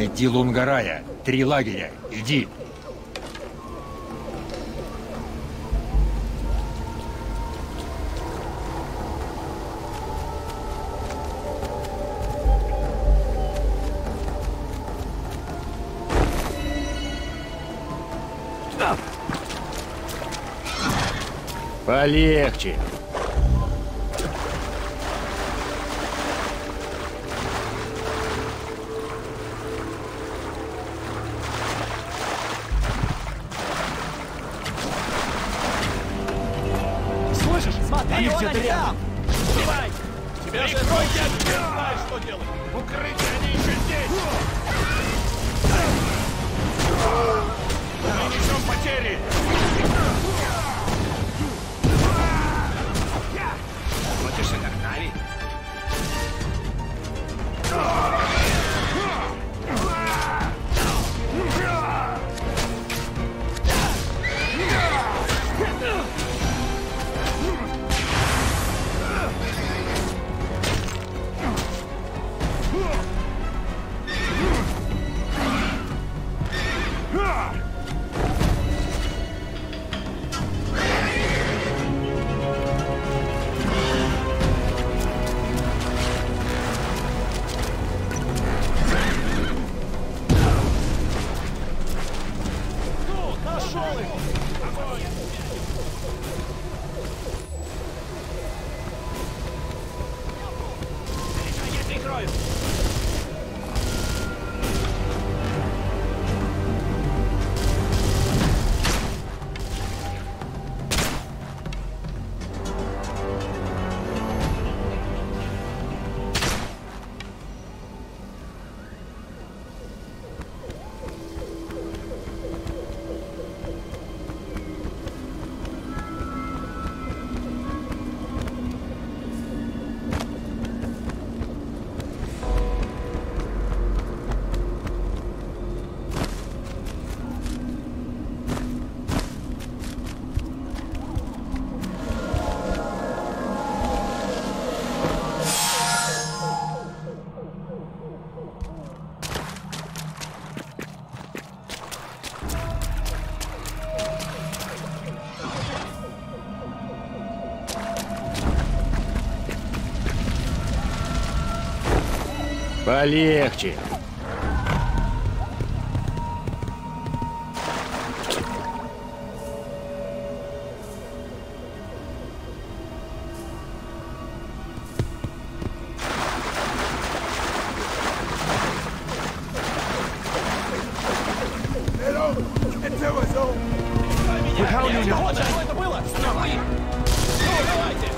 Найди Лунгарая. 3 лагеря. Иди. Полегче. Слышишь? Смотри, Они вон где-то они рядом. там! Давай! Тебя же знаешь, что делать! Укрытие, они еще здесь! Мы несем потери! Хочешь отогнали? Нашел их! Я прикрою! Полегче. Выполнение! Вот что это было! Стой! Ну, давайте!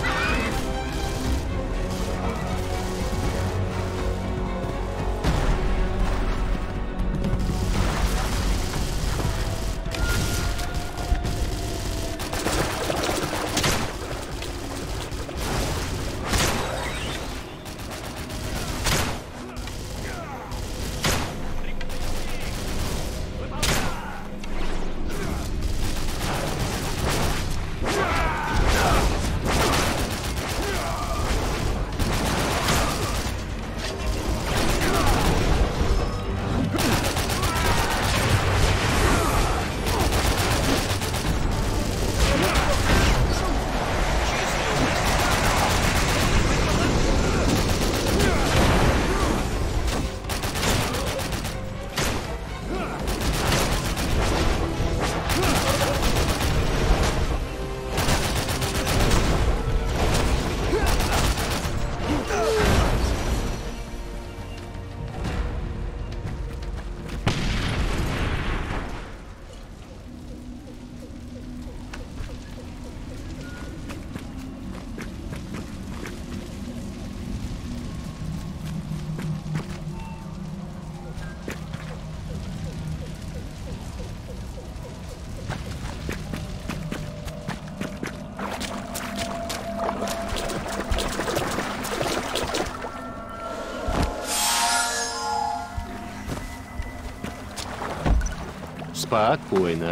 Спокойно.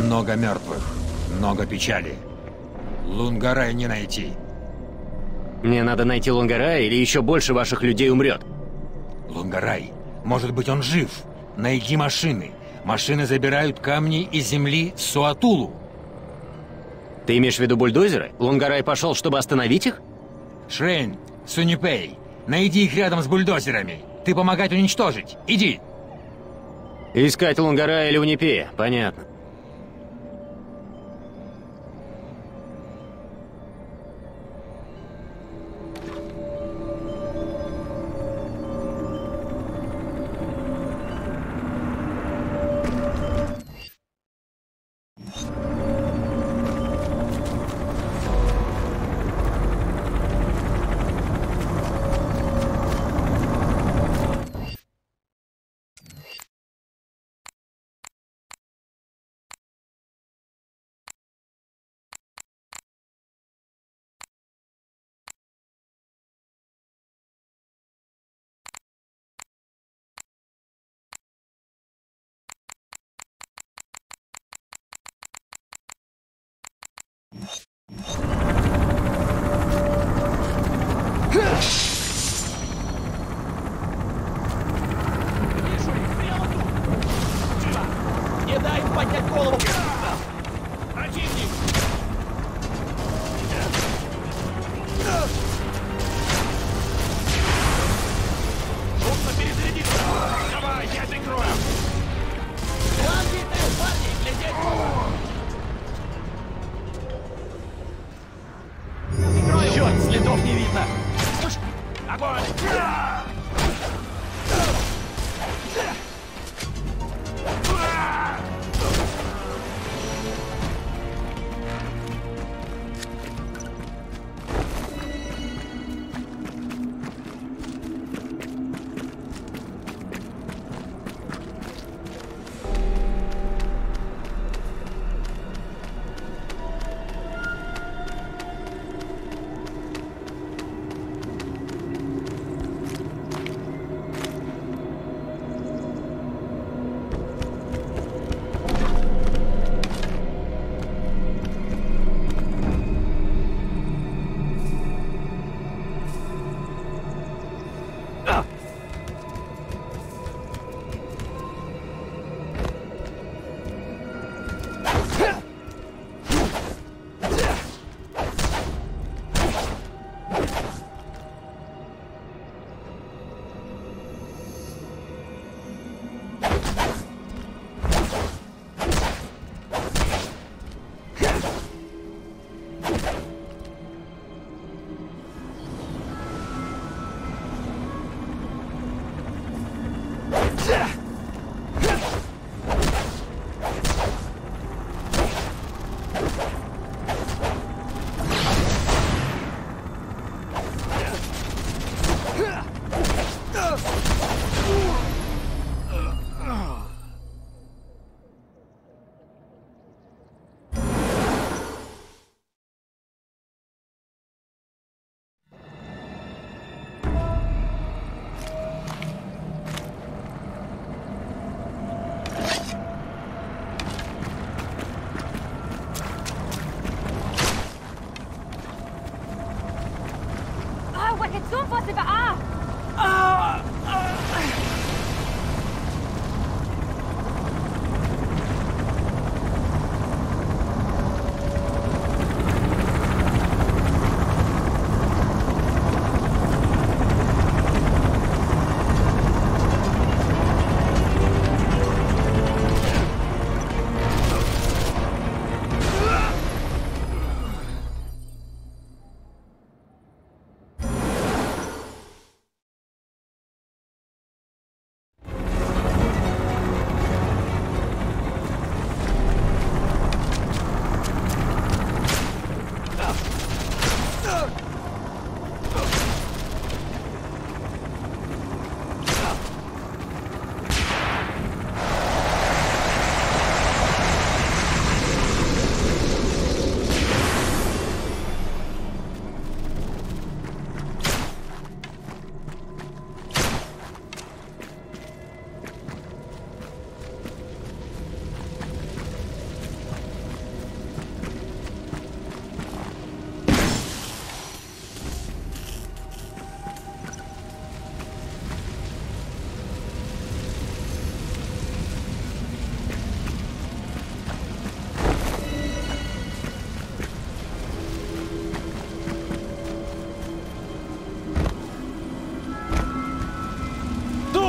Много мертвых, много печали. Лунгарай не найти. Мне надо найти Лунгарая, или еще больше ваших людей умрет? Лунгарай, может быть, он жив. Найди машины. Машины забирают камни из земли Суатулу. Ты имеешь в виду бульдозеры? Лунгарай пошел, чтобы остановить их? Шрейн, Сунипей, найди их рядом с бульдозерами. Ты помогать уничтожить. Иди. Искать Лунгарая или Унипея, понятно. Вижу их прямо тут! Живо! Не дай им поднять голову! Противник! Нужно перезарядиться! Давай, я прикрою! Фланги, парни, глядеть! Прикрою! Черт, следов не видно! Слушай, огонь!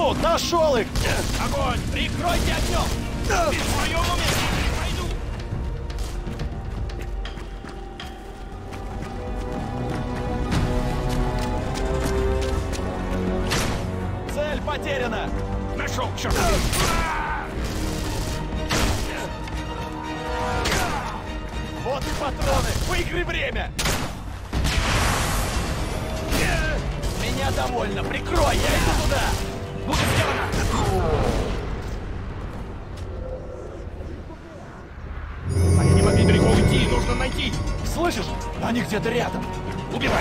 тут! Нашел их! Огонь! Прикройте огнем! Ты в своем уме? Пойду! Цель потеряна! Нашел, черт! Вот и патроны! Выиграй время! Меня довольно! Прикрой! Я иду туда! Будет сделано! Они не могли далеко уйти! Нужно найти! Слышишь? Они где-то рядом! Убивать!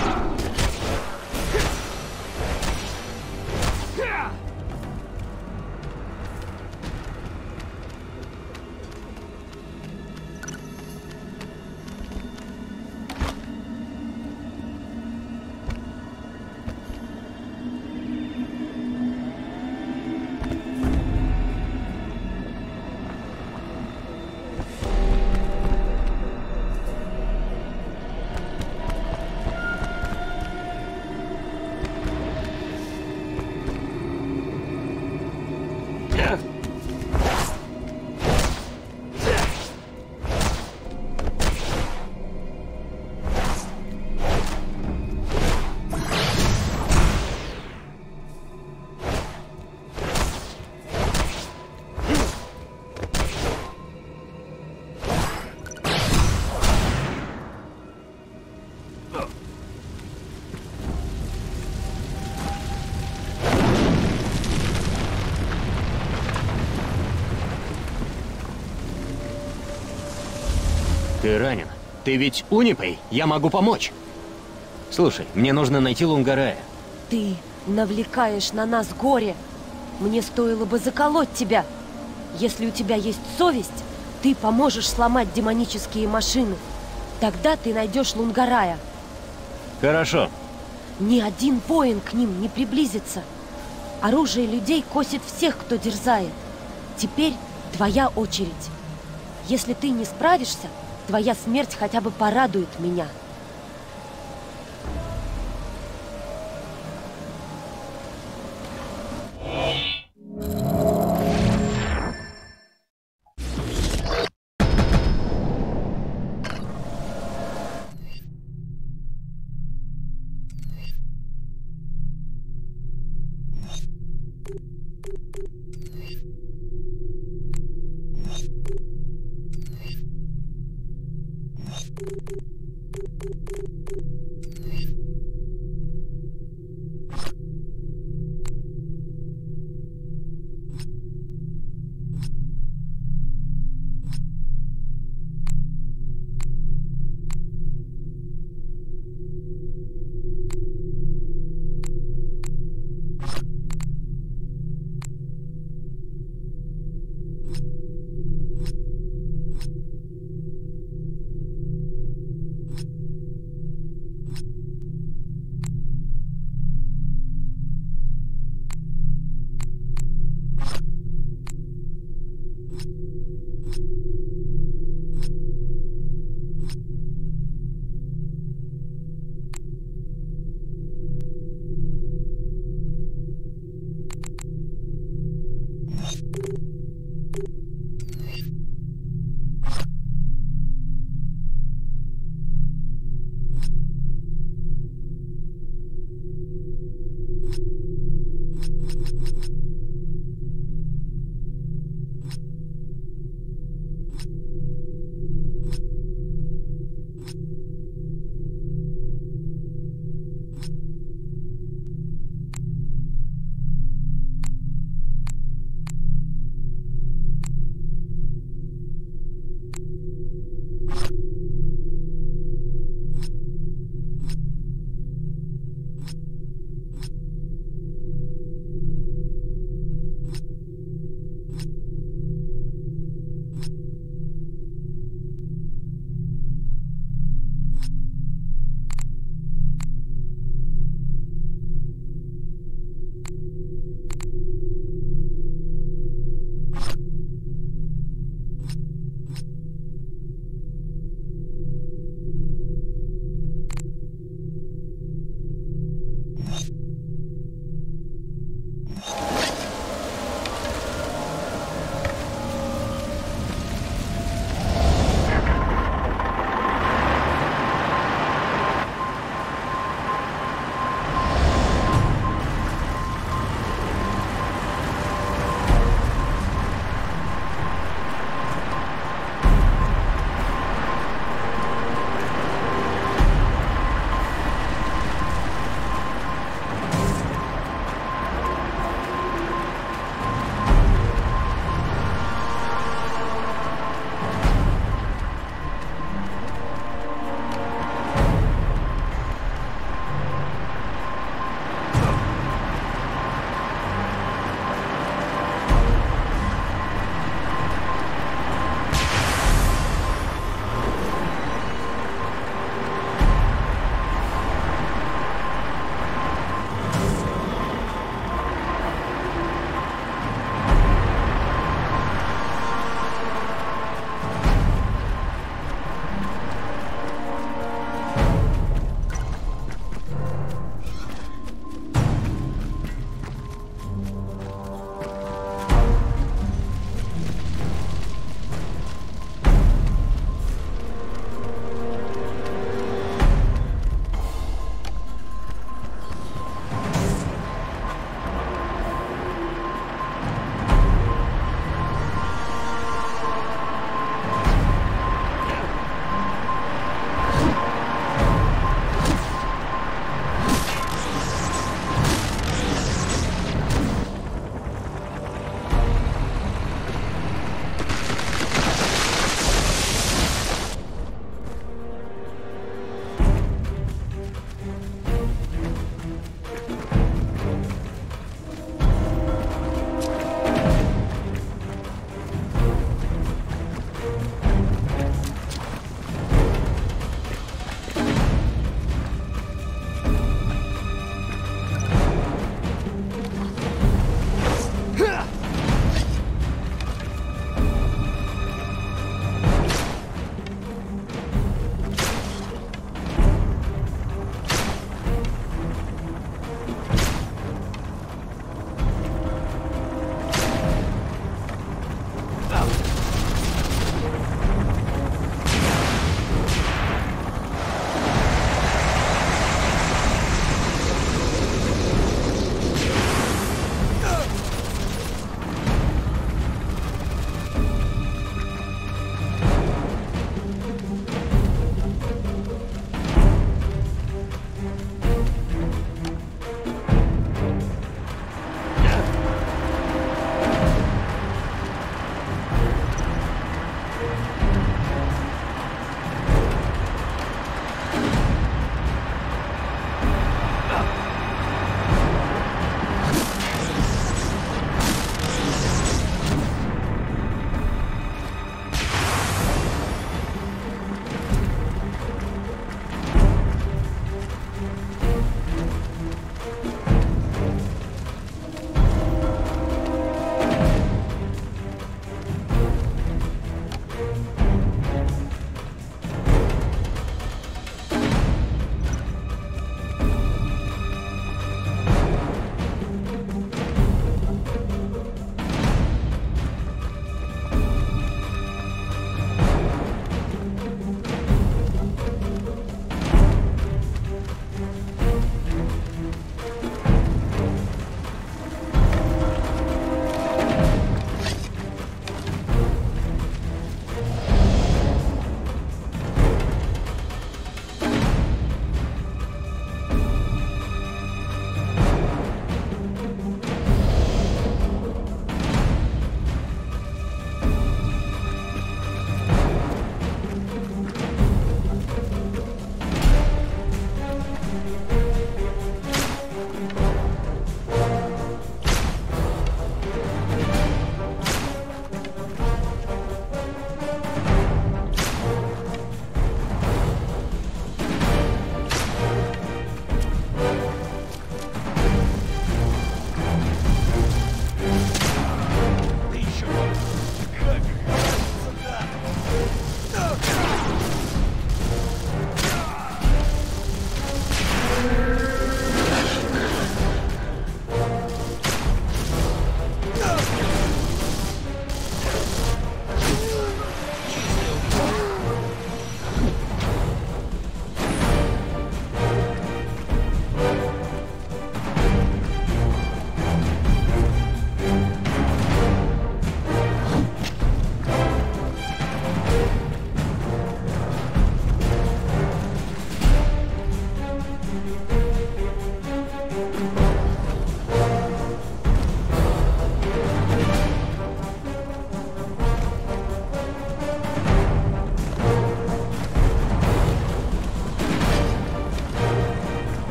Ты ранен. Ты ведь Унипей, я могу помочь. Слушай, мне нужно найти Лунгарая. Ты навлекаешь на нас горе. Мне стоило бы заколоть тебя. Если у тебя есть совесть, ты поможешь сломать демонические машины. Тогда ты найдешь Лунгарая. Хорошо. Ни один воин к ним не приблизится. Оружие людей косит всех, кто дерзает. Теперь твоя очередь. Если ты не справишься, твоя смерть хотя бы порадует меня.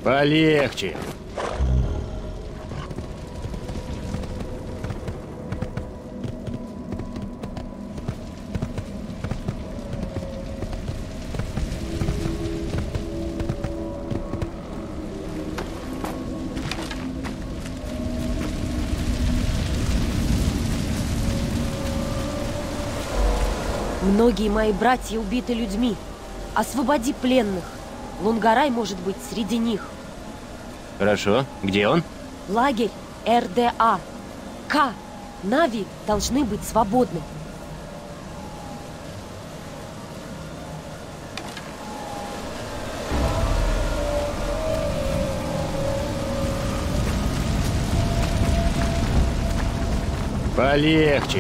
Полегче. Многие мои братья убиты людьми. Освободи пленных. Лунгарай может быть среди них. Хорошо. Где он? Лагерь РДА. К. Нави должны быть свободны. Полегче.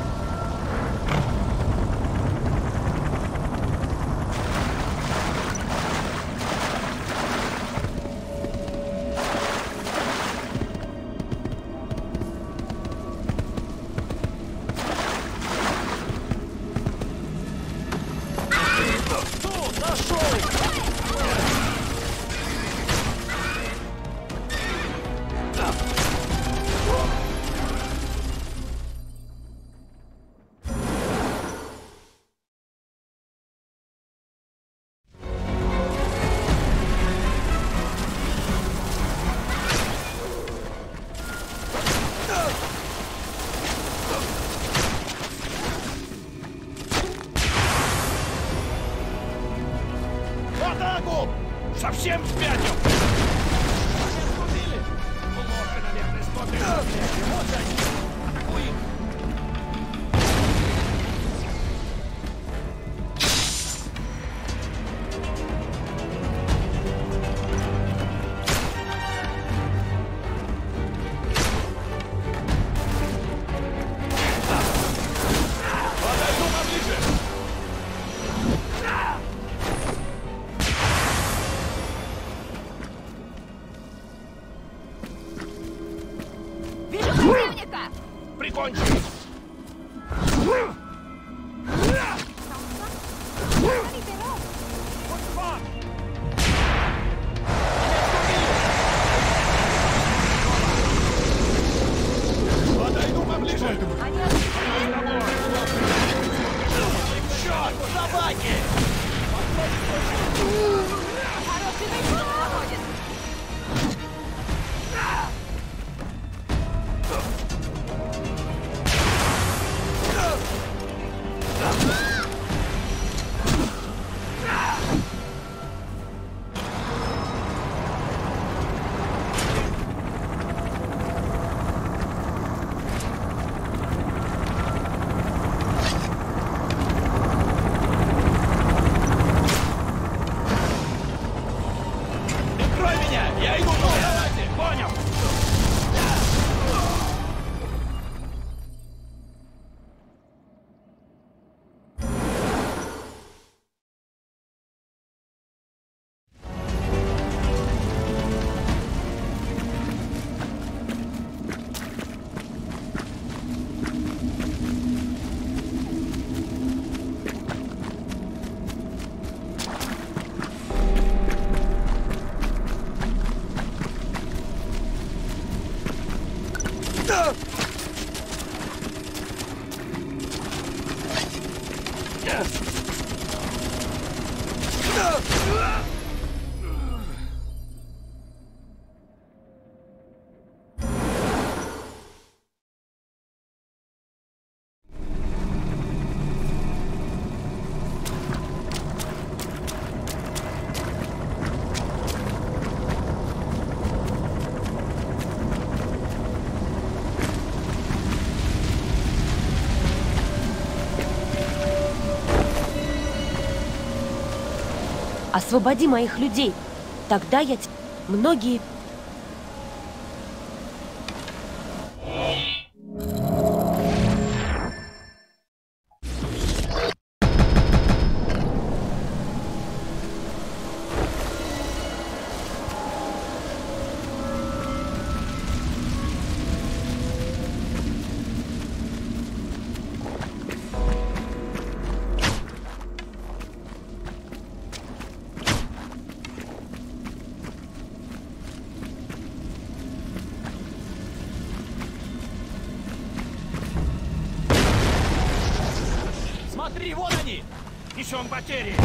В атаку! Совсем спятил! Плохо, наверное, смотрим. Вот они! Атакуем! Подойду поближе! Вижу противника! Прикончи! Подойду поближе! Они отступили! Черт, собаки! Хороший бойцов находит! Прикрой меня! Я иду по кровати! Понял! Освободи моих людей. Тогда я... Многие... Смотри, вон они! Несем потери!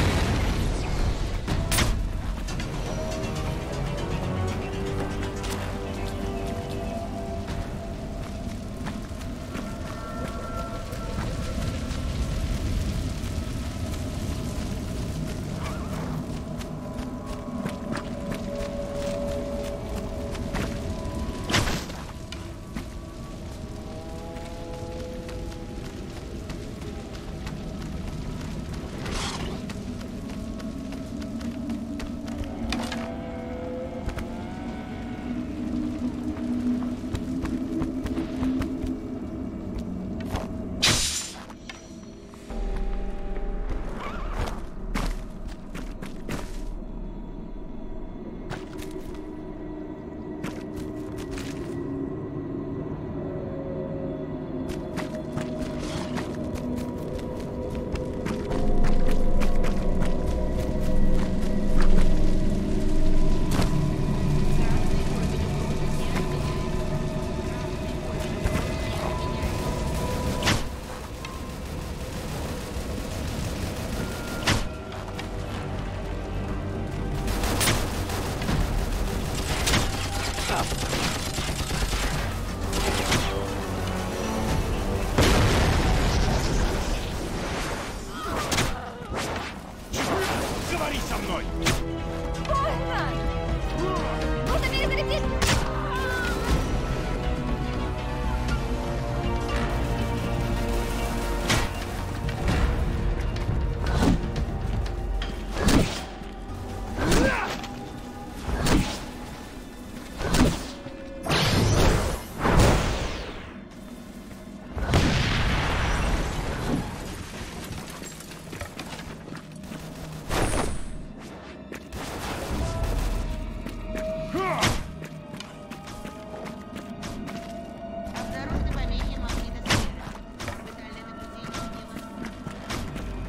Говори со мной! Больно! Нужно перезарядить! Обнаружены помехи магнитосферы. Орбитальное наблюдение невозможно.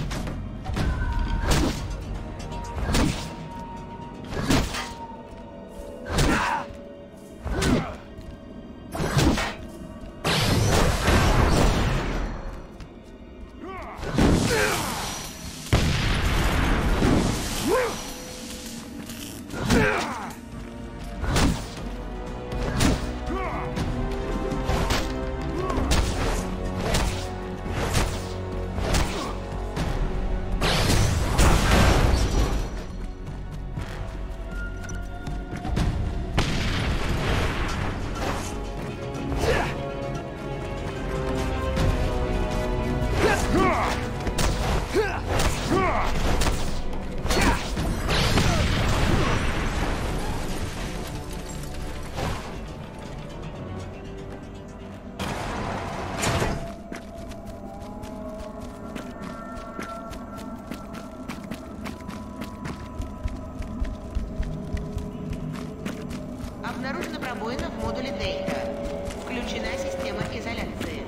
Обнаружена пробоина в модуле Дельта. Включена система изоляции.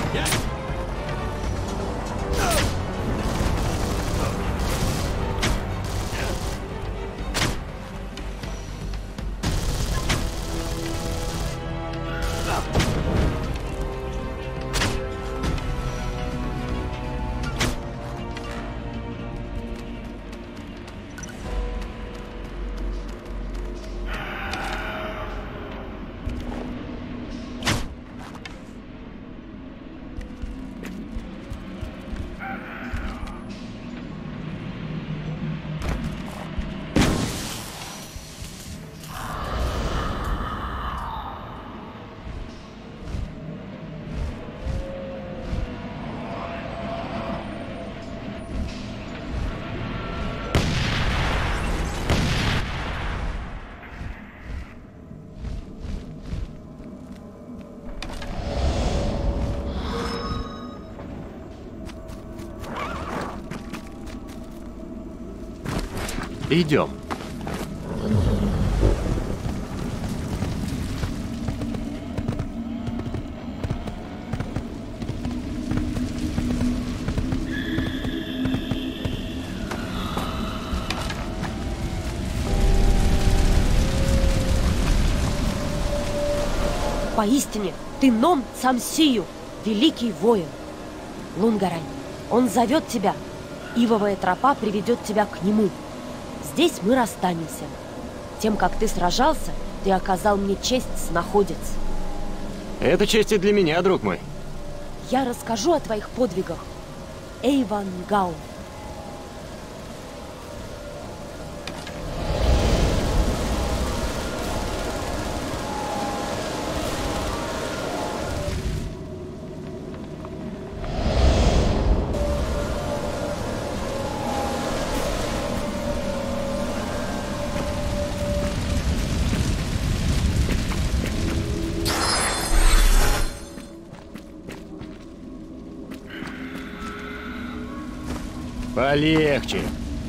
Идем. Поистине, ты Ном Цамсию, великий воин. Лунгарань, он зовет тебя. Ивовая тропа приведет тебя к нему. Здесь мы расстанемся. Тем, как ты сражался, ты оказал мне честь снаходец. Это честь и для меня, друг мой. Я расскажу о твоих подвигах. Эйван Гау. Полегче.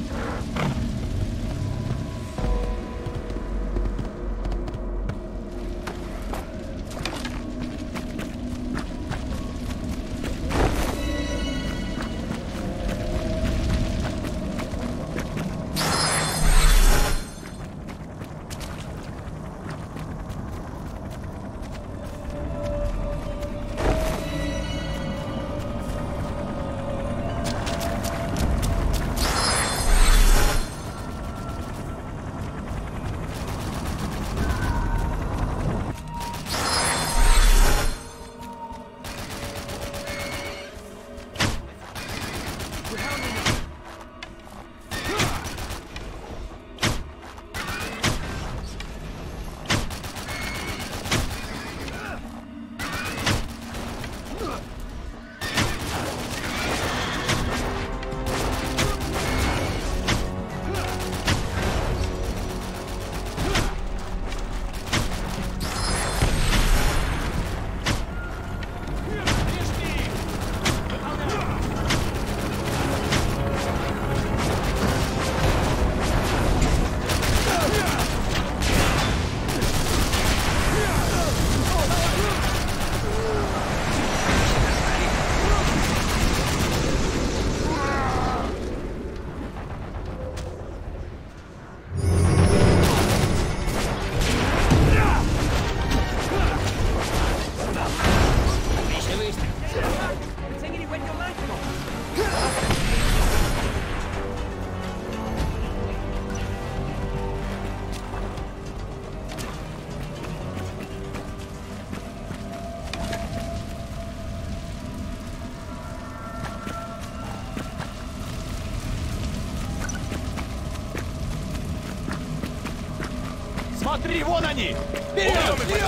Смотри, вон они! Вперед! Вперед!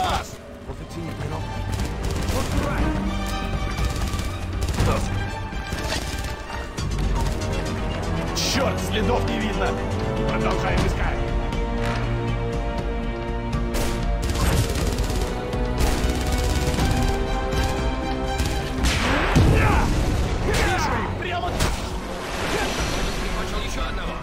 Черт, следов не видно! Продолжаем искать! Вижу их! Прямо... Прикончил еще одного!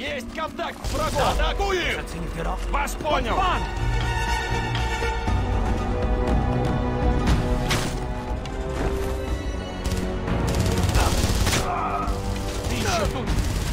Есть контакт с врагом! Атакуем! Вас понял! Ты еще тут!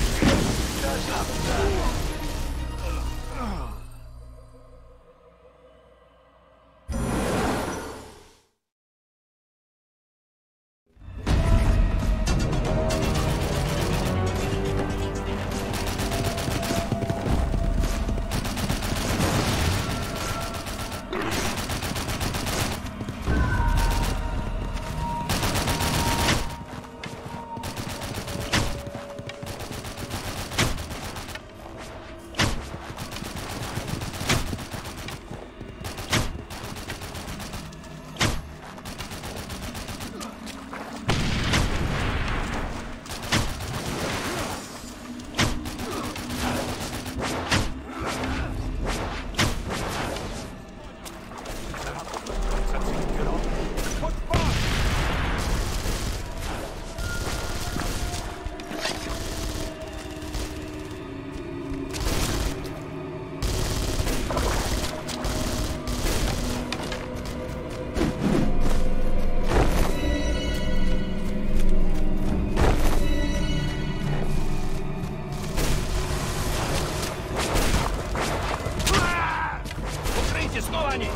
Снова они!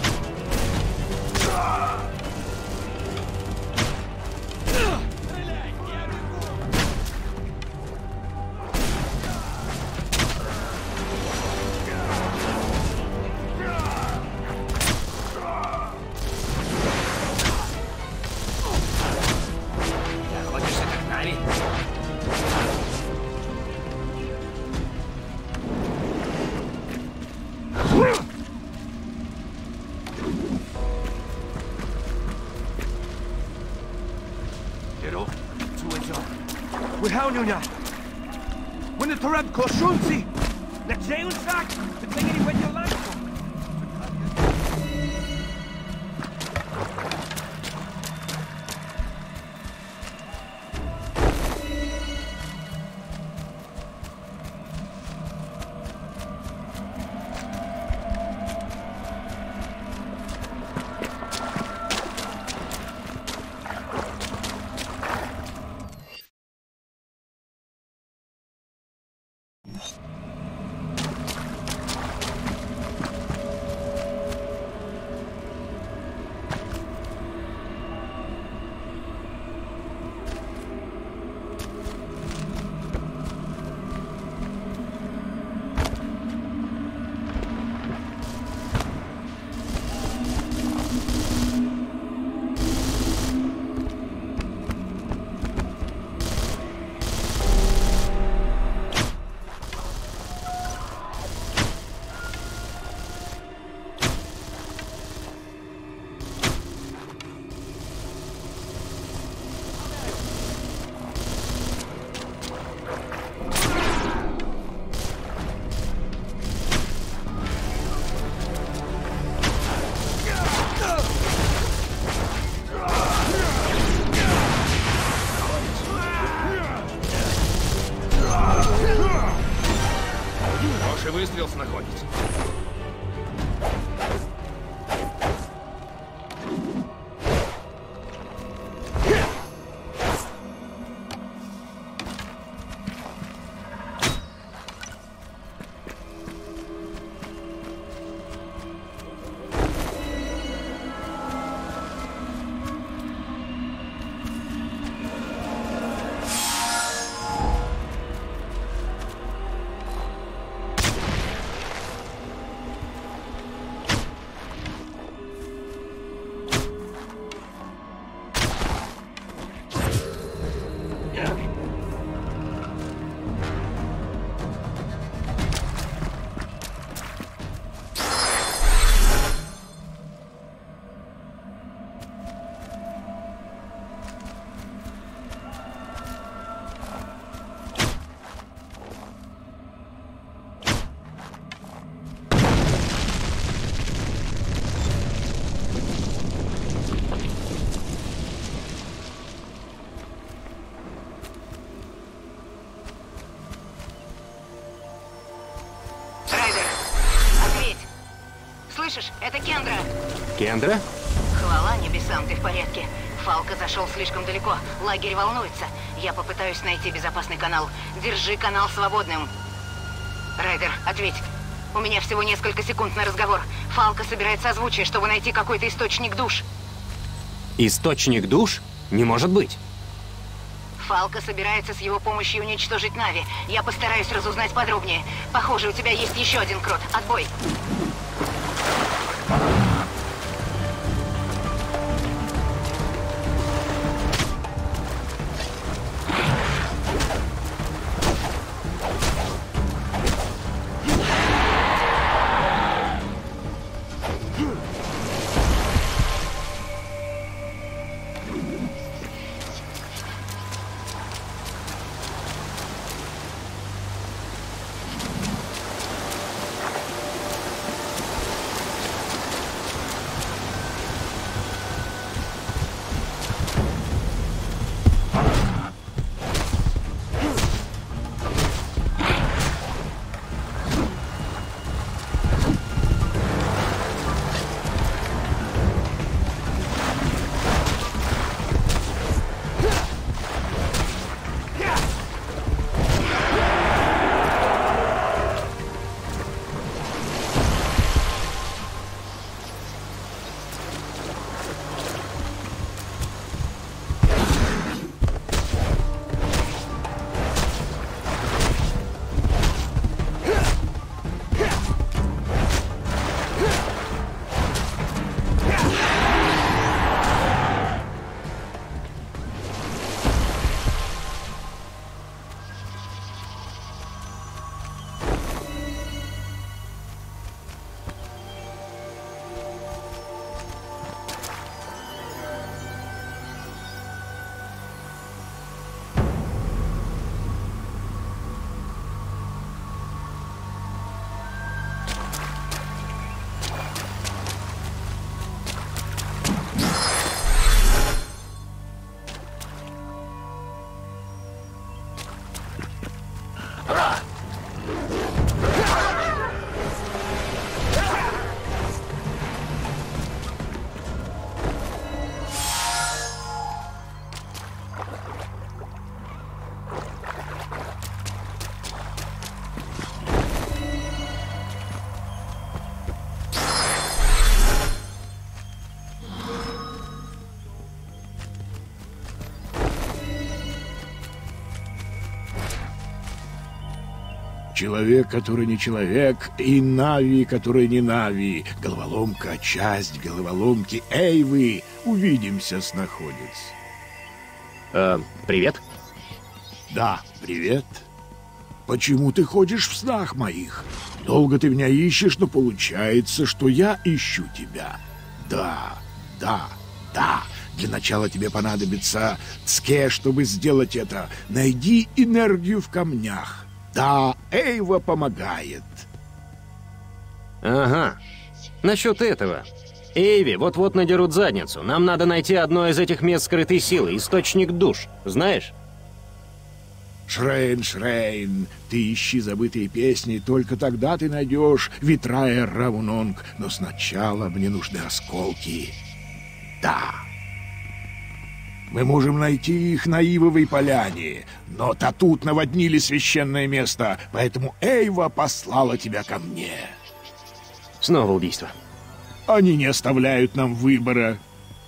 Охотишься как Нави? وهاونونا من تراب كوشونسي نتجاون ساك بتلاقيني وين لانكم Хороший выстрел находится. слышишь? Это Кендра. Кендра? Хвала небесам, ты в порядке. Фалка зашел слишком далеко. Лагерь волнуется. Я попытаюсь найти безопасный канал. Держи канал свободным. Райдер, ответь. У меня всего несколько секунд на разговор. Фалка собирает созвучие, чтобы найти какой-то источник душ. Источник душ? Не может быть. Фалка собирается с его помощью уничтожить Нави. Я постараюсь разузнать подробнее. Похоже, у тебя есть еще один крот. Отбой. Человек, который не человек, и Нави, который не Нави. Головоломка, часть головоломки. Эй вы, увидимся, снаходец. Привет. Да, привет. Почему ты ходишь в снах моих? Долго ты меня ищешь, но получается, что я ищу тебя. Да. Для начала тебе понадобится цке, чтобы сделать это. Найди энергию в камнях. Да, Эйва помогает. Ага. Насчет этого. Эйви вот-вот надерут задницу. Нам надо найти одно из этих мест скрытой силы. Источник душ. Знаешь? Шрейн, ты ищи забытые песни, только тогда ты найдешь Витрая Равунонг. Но сначала мне нужны осколки. Да. Мы можем найти их на Ивовой поляне, но Татут наводнили священное место, поэтому Эйва послала тебя ко мне. Снова убийство. Они не оставляют нам выбора.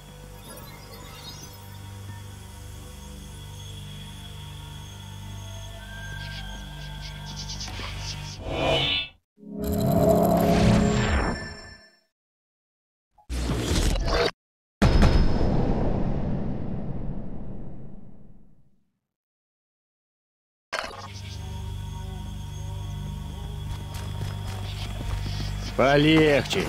Полегче.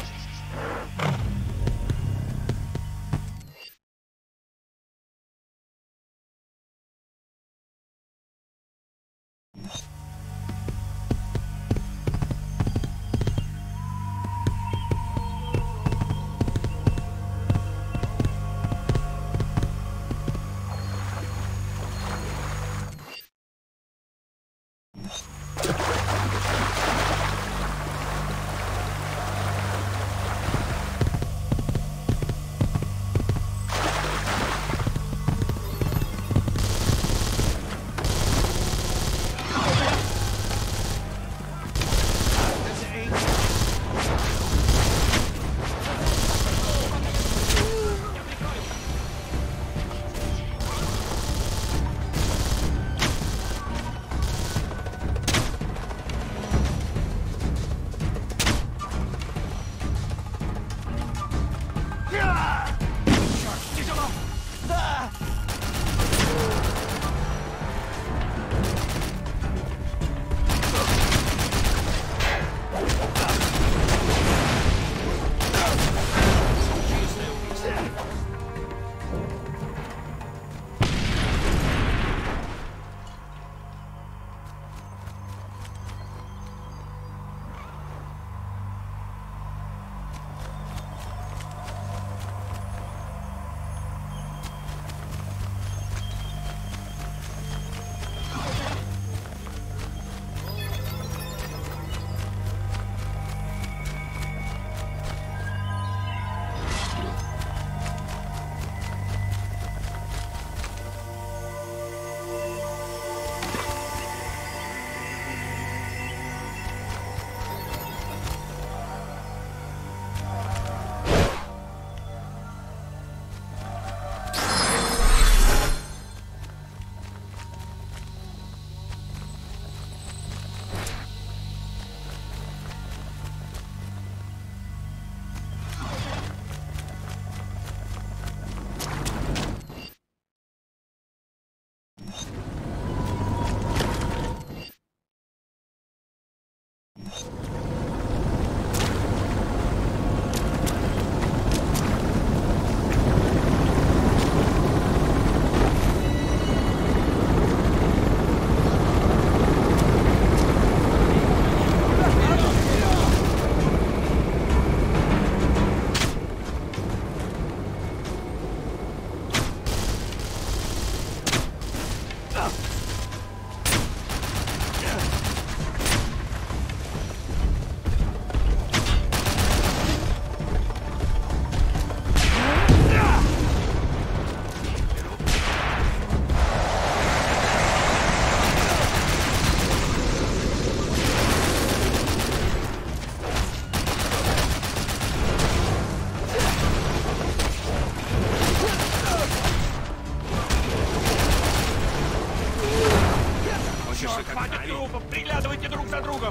Черт, хватит трупов! Приглядывайте друг за другом!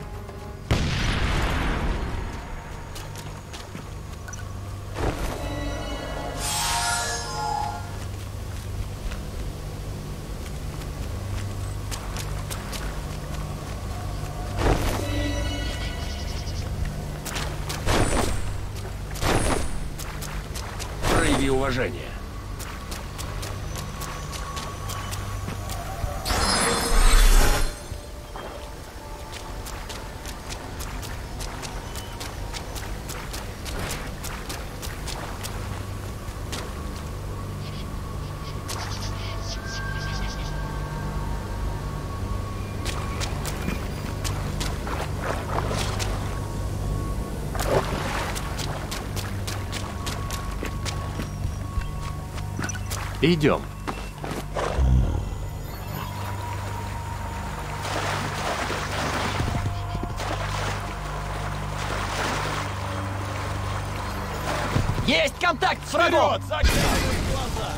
Прояви уважение. Идем. Есть контакт с врагом! Заглядывай в глаза!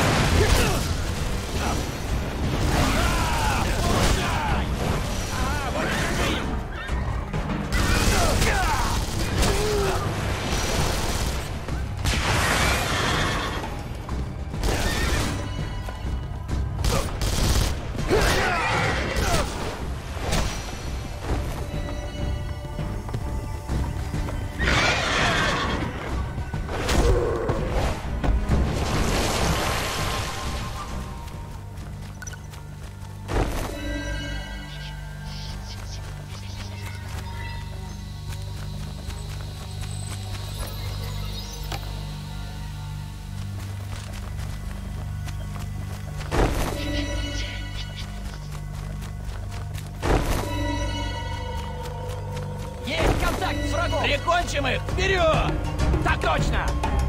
Есть контакт с врагом! Прикончим их! Вперед! Так точно!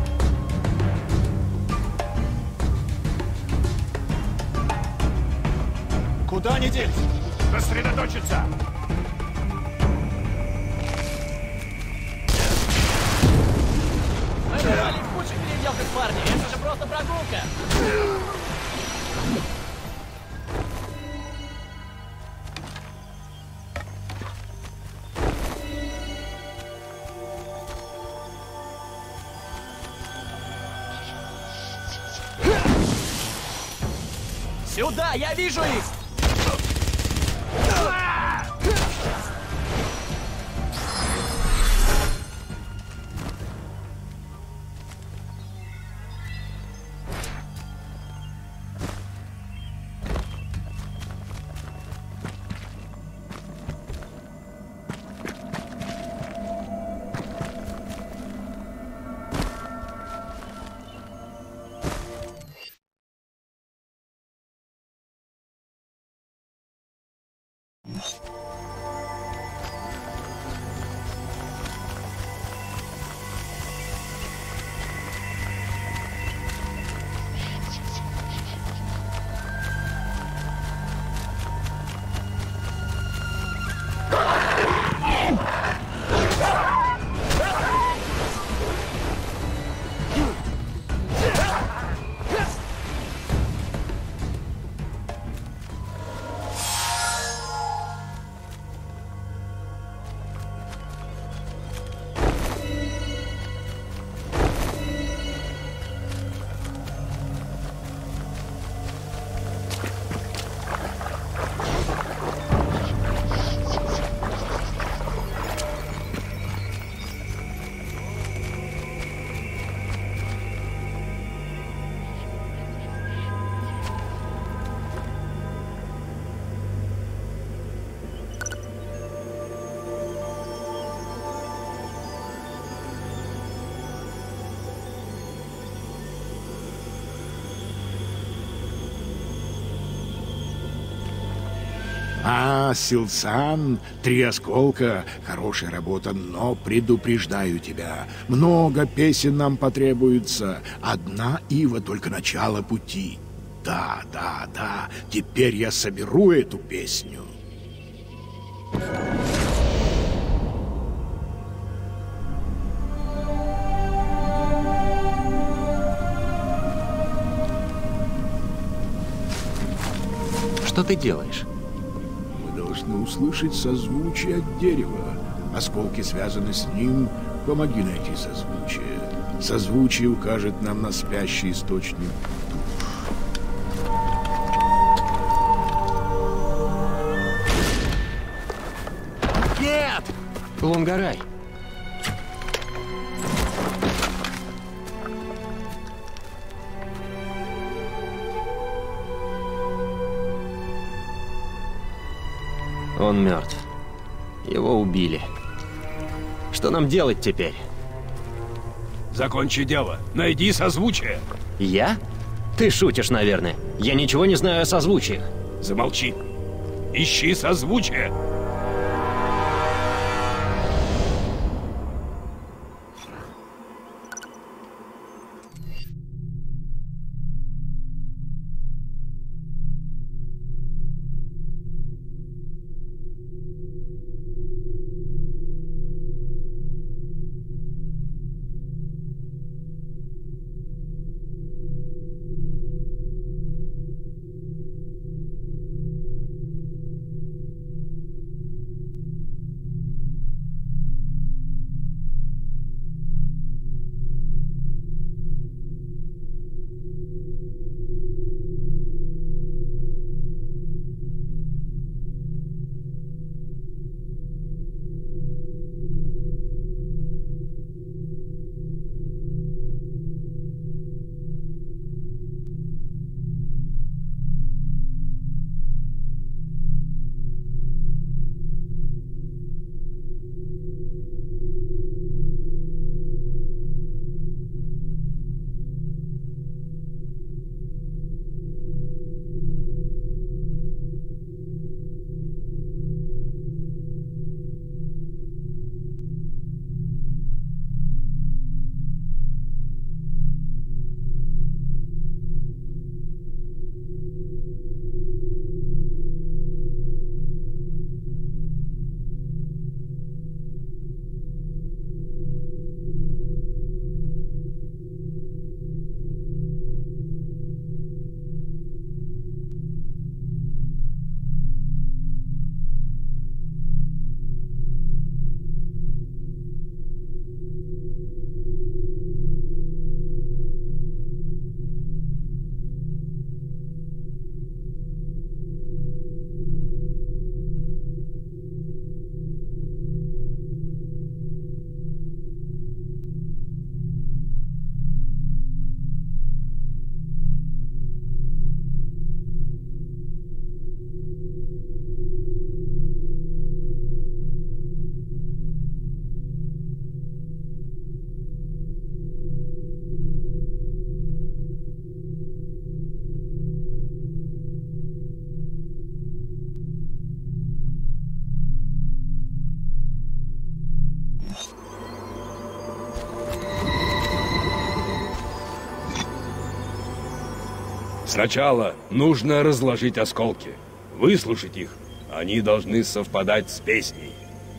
Куда они делись? Сосредоточиться! Мы попали в кучу переделках, парни! Это же просто прогулка! Сюда! Я вижу их! Силсан, 3 осколка, хорошая работа, но предупреждаю тебя, много песен нам потребуется, одна ива только начало пути. Да, теперь я соберу эту песню. Что ты делаешь? страшно услышать созвучие от дерева. Осколки связаны с ним. Помоги найти созвучие. Созвучие укажет нам на спящий источник душ. Нет! Лунгарай! Он мертв. Его убили. Что нам делать теперь? Закончи дело. Найди созвучие. Я? Ты шутишь, наверное. Я ничего не знаю о созвучиях. Замолчи. Ищи созвучие. Сначала нужно разложить осколки, выслушать их. Они должны совпадать с песней.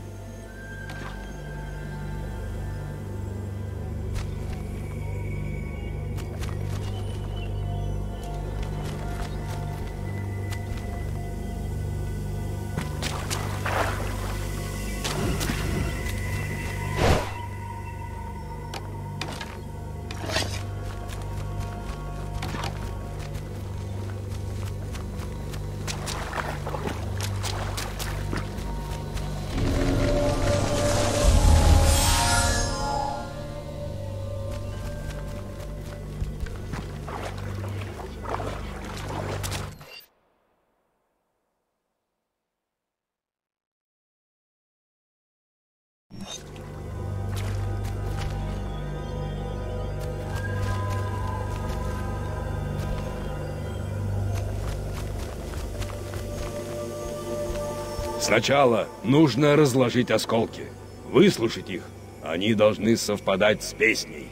Сначала нужно разложить осколки, выслушать их. Они должны совпадать с песней.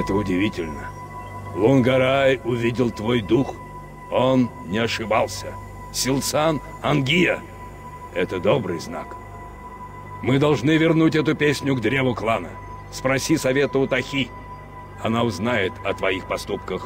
Это удивительно. Лунгарай увидел твой дух. Он не ошибался. Силсан Ангия. Это добрый знак. Мы должны вернуть эту песню к древу клана. Спроси совета у Тахи. Она узнает о твоих поступках.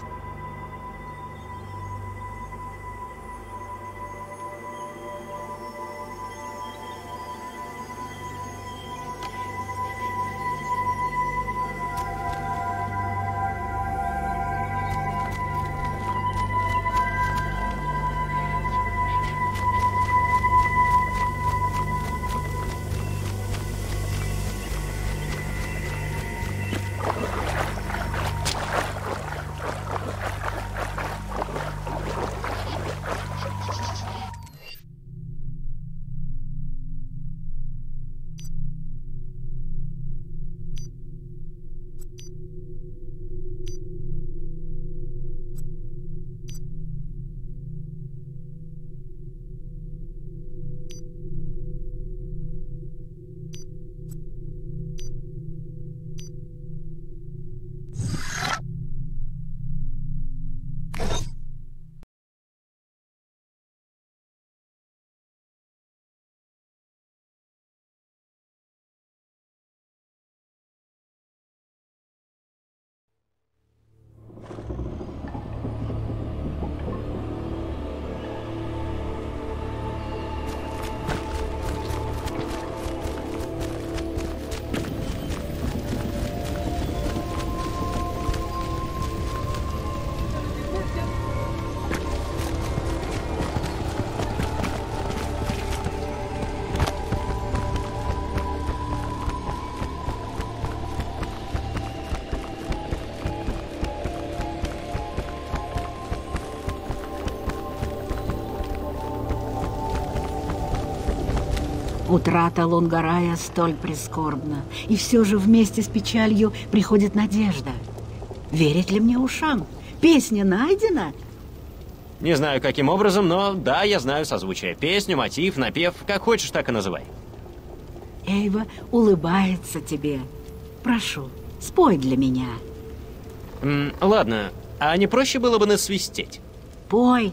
Утрата Лунгарая столь прискорбна, и все же вместе с печалью приходит надежда. Верить ли мне ушам? Песня найдена? Не знаю, каким образом, но да, я знаю созвучие. Песню, мотив, напев, как хочешь, так и называй. Эйва улыбается тебе. Прошу, спой для меня. Ладно, а не проще было бы насвистеть? Пой.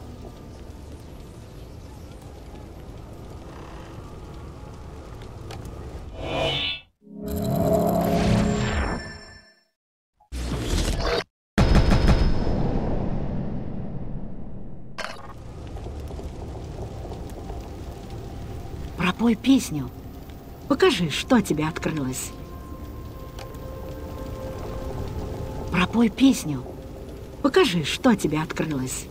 Пропой песню. Покажи, что тебе открылось. Пропой песню. Покажи, что тебе открылось.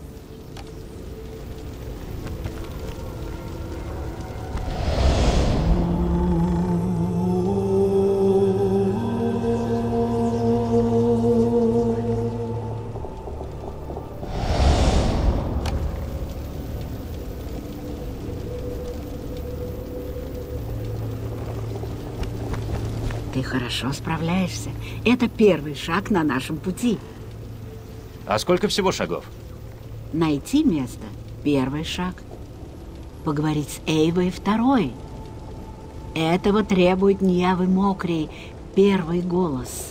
Ты хорошо справляешься. Это первый шаг на нашем пути. А сколько всего шагов? Найти место – первый шаг. Поговорить с Эйвой – второй. Этого требует Ньявы Мокрий – первый голос.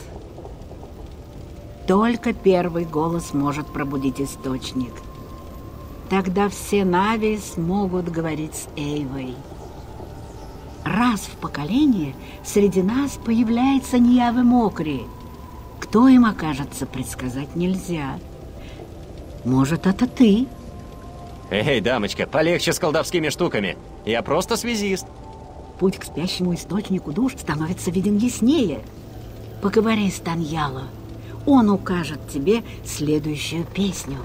Только первый голос может пробудить источник. Тогда все Нави смогут говорить с Эйвой. Раз в поколение среди нас появляется Ньявы Мокрий. Кто им окажется, предсказать нельзя. Может, это ты? Эй, дамочка, полегче с колдовскими штуками. Я просто связист. Путь к спящему источнику душ становится виден яснее. Поговори с Таньяло. Он укажет тебе следующую песню.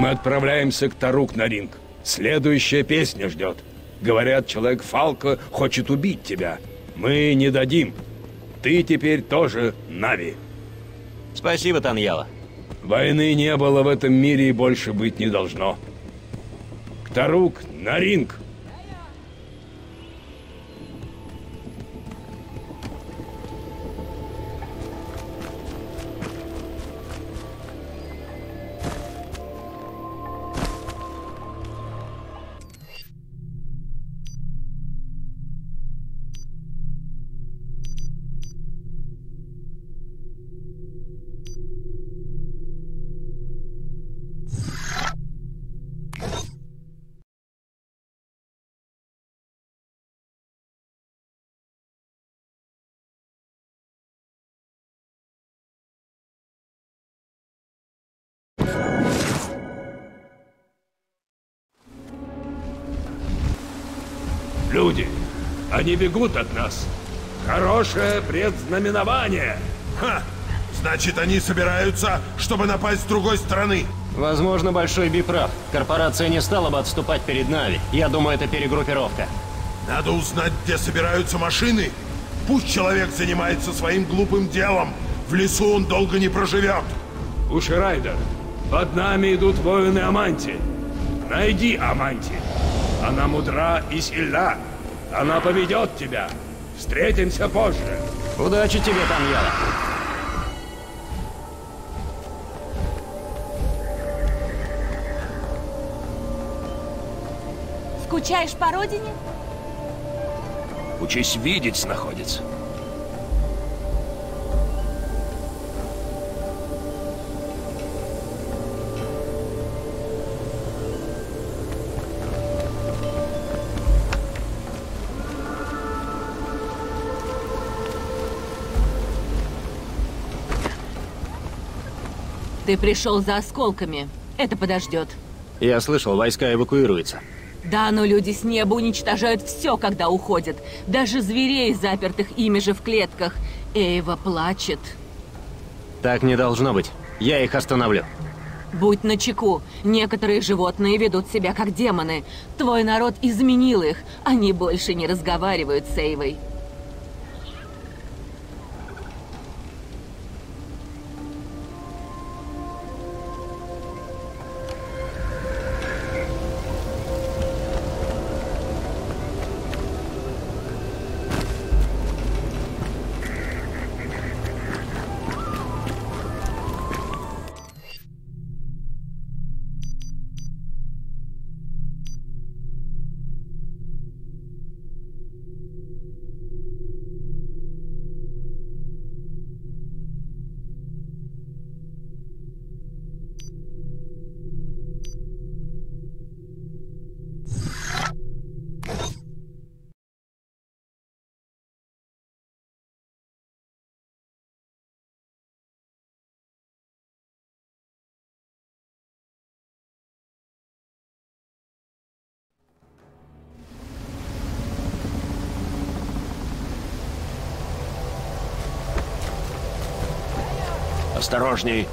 Мы отправляемся к Тарук на ринг. Следующая песня ждет. Говорят, человек Фалко хочет убить тебя. Мы не дадим. Ты теперь тоже Нави. Спасибо, Таньяла. Войны не было в этом мире и больше быть не должно. К Тарук на ринг! Люди, они бегут от нас. Хорошее предзнаменование. Ха! Значит, они собираются, чтобы напасть с другой стороны. Возможно, Большой Би прав. Корпорация не стала бы отступать перед Нави. Я думаю, это перегруппировка. Надо узнать, где собираются машины. Пусть человек занимается своим глупым делом. В лесу он долго не проживет. Уширайдер, под нами идут воины Аманти. Найди Аманти. Она мудра и сильна. Она поведет тебя. Встретимся позже. Удачи тебе, Таньяла. Скучаешь по родине? Учись видеть, снаходец. Ты пришел за осколками. Это подождет. Я слышал, войска эвакуируются. Да, но люди с неба уничтожают все, когда уходят. Даже зверей, запертых ими же в клетках. Эйва плачет. Так не должно быть. Я их остановлю. Будь начеку. Некоторые животные ведут себя как демоны. Твой народ изменил их. Они больше не разговаривают с Эйвой. Осторожней.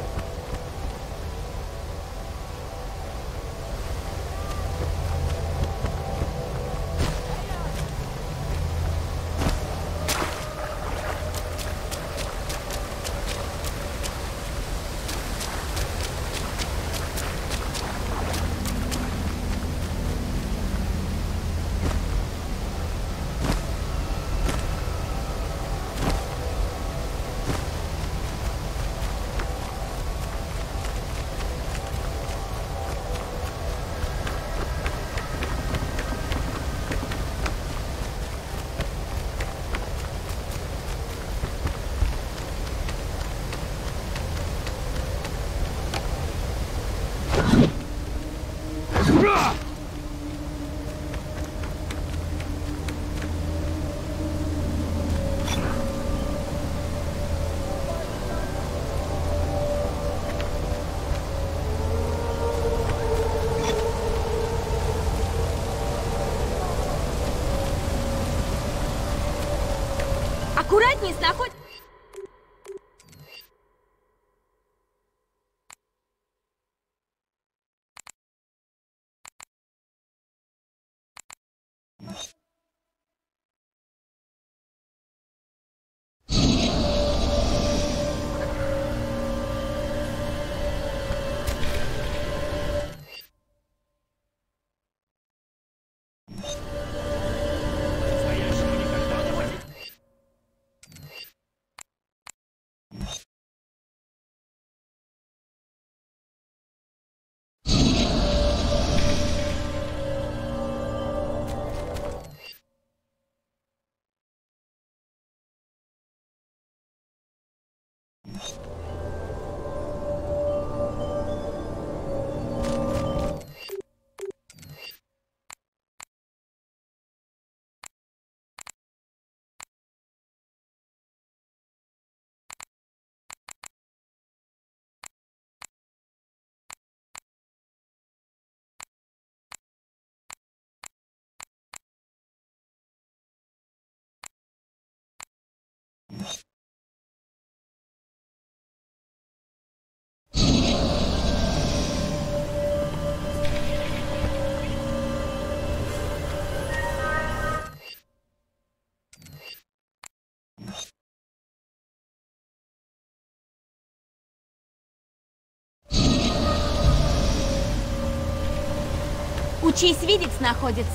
Аккуратней, снаходь! Эй, Учись видеть, снаходец.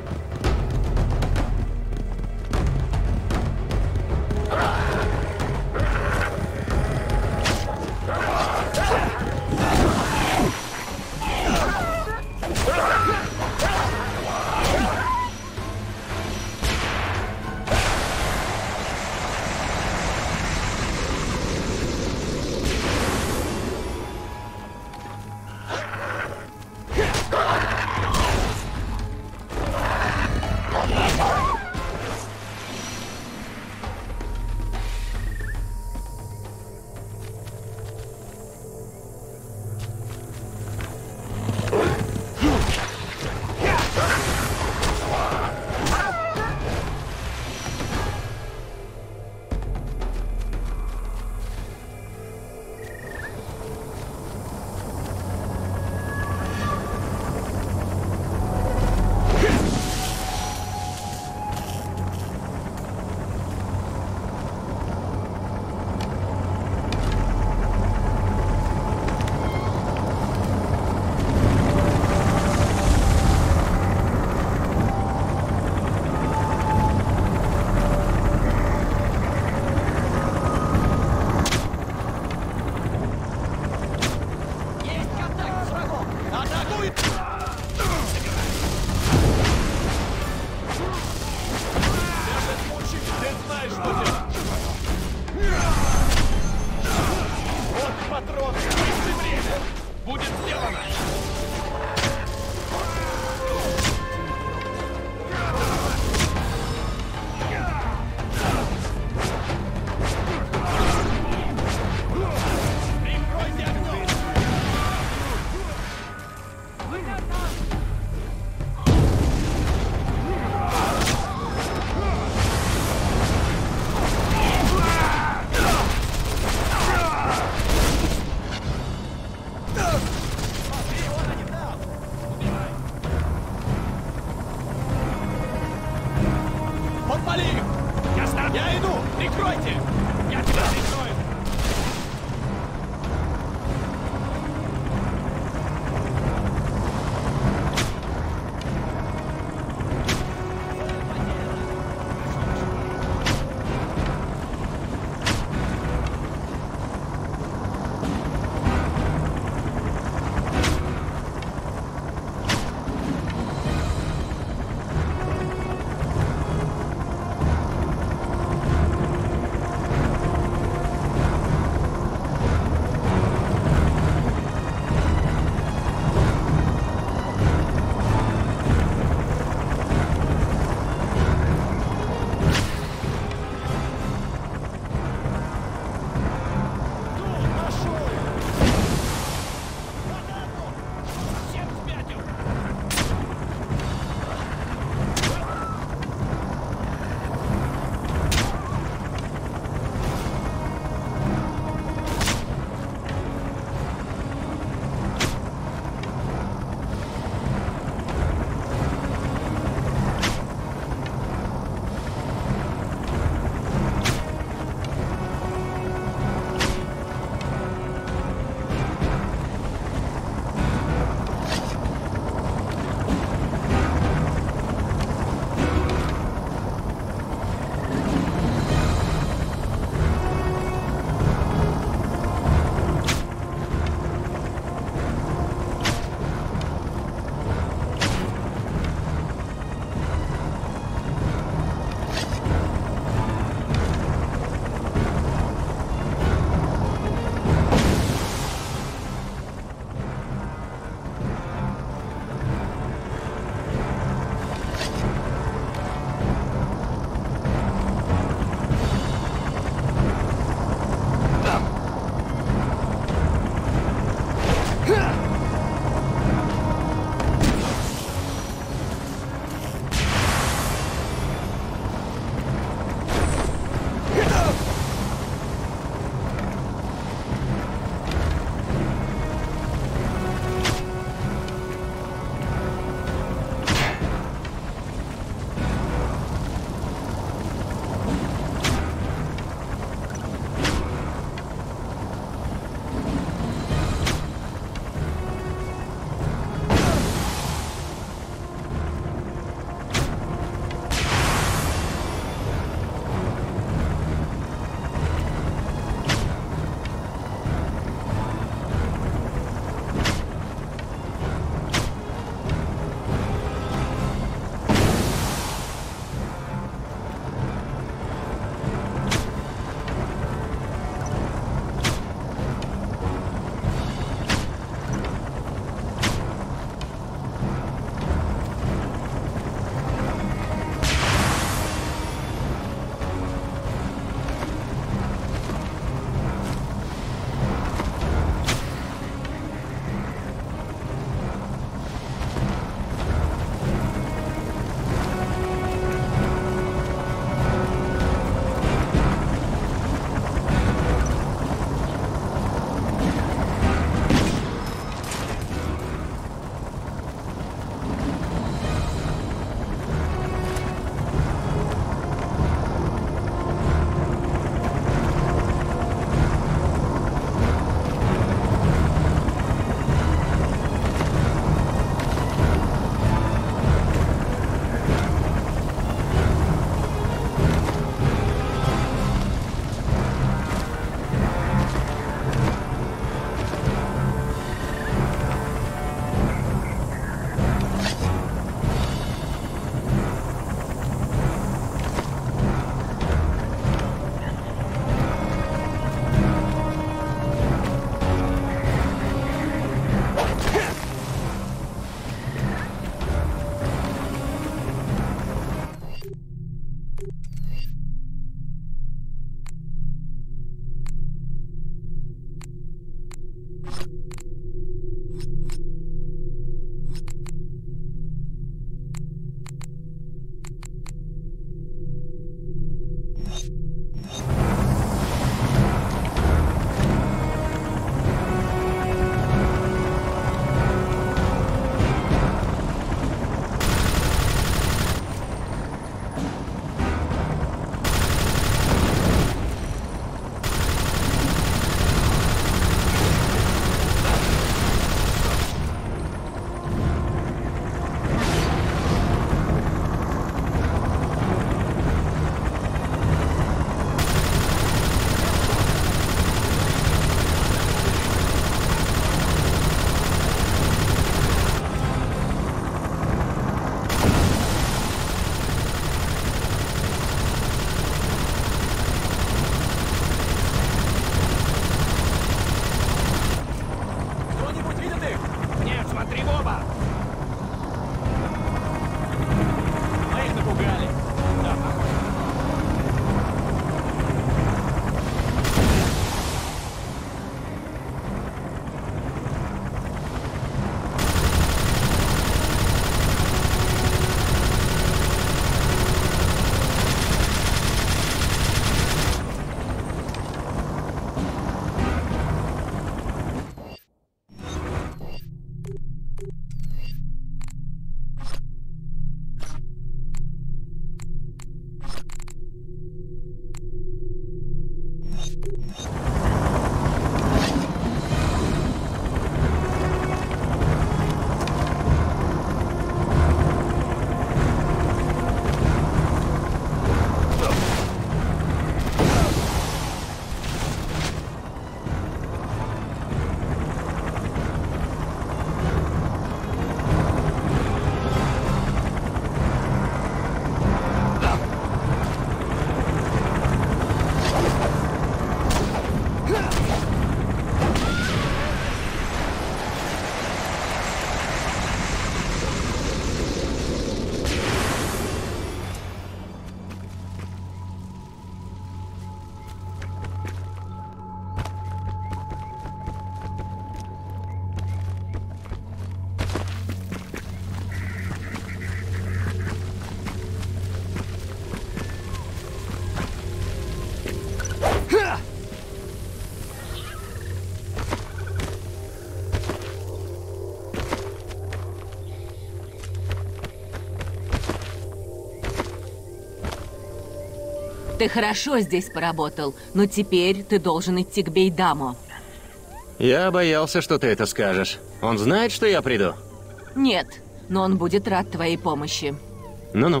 Ты хорошо здесь поработал, но теперь ты должен идти к Бейдаму. Я боялся, что ты это скажешь. Он знает, что я приду? Нет, но он будет рад твоей помощи. Ну-ну.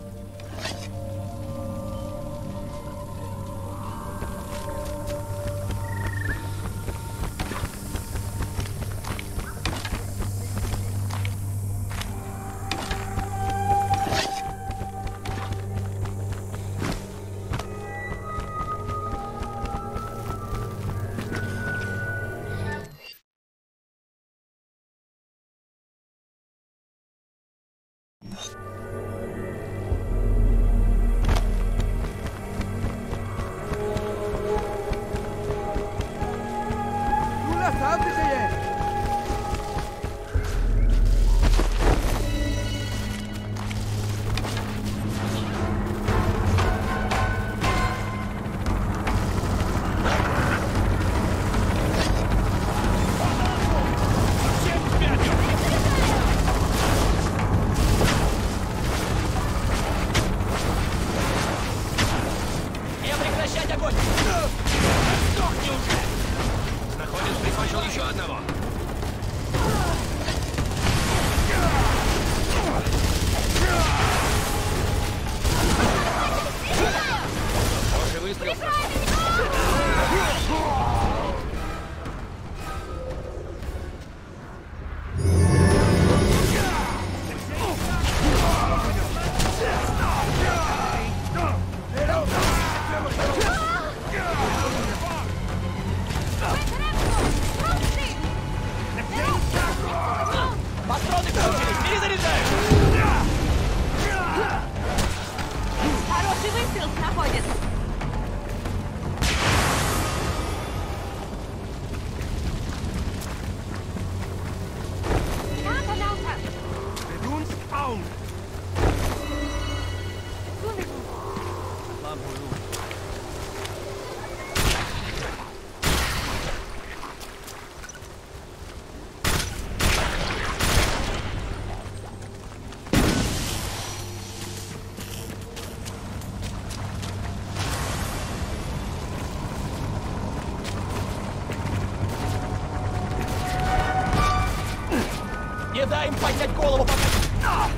Не дай им поднять голову, пока...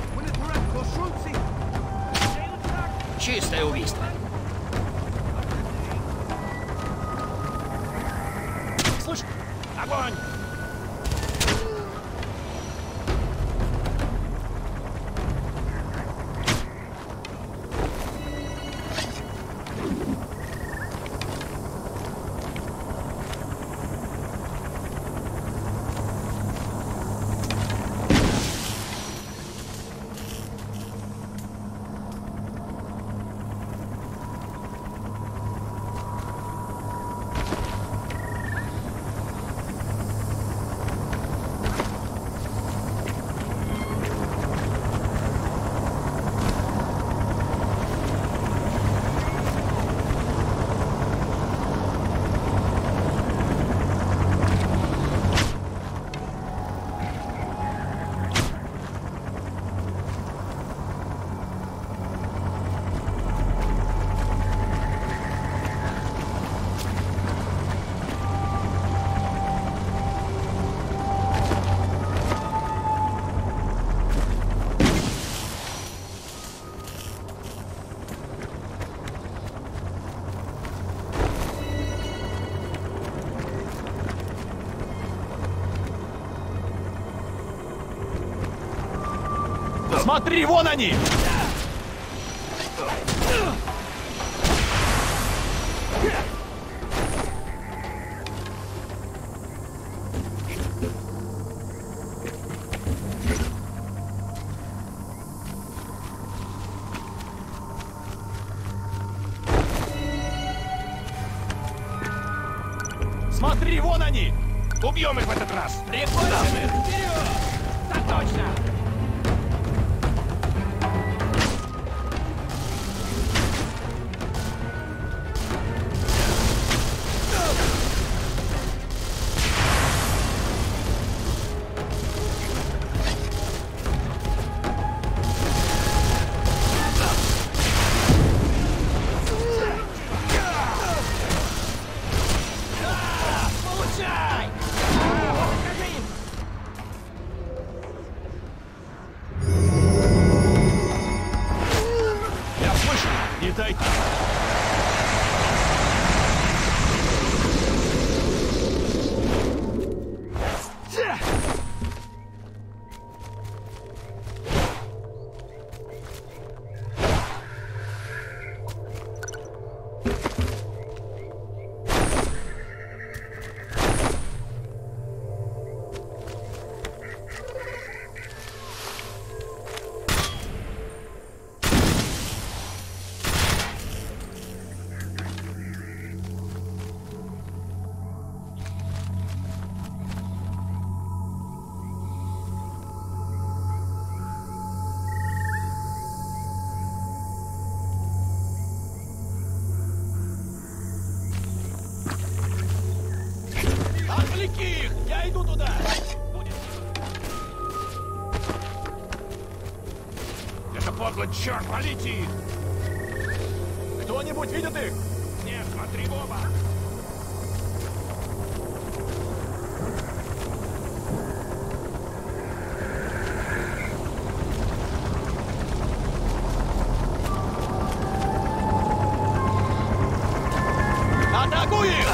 Чистое убийство. Слушай, огонь! Смотри, вон они! Смотри, вон они! Убьем их в этот раз! Прикончим их! Вперед! Так точно! Отвлеки их! Я иду туда! Это подло, черт, валите их! Кто-нибудь видит их? Нет, смотри в оба! Атакуй их!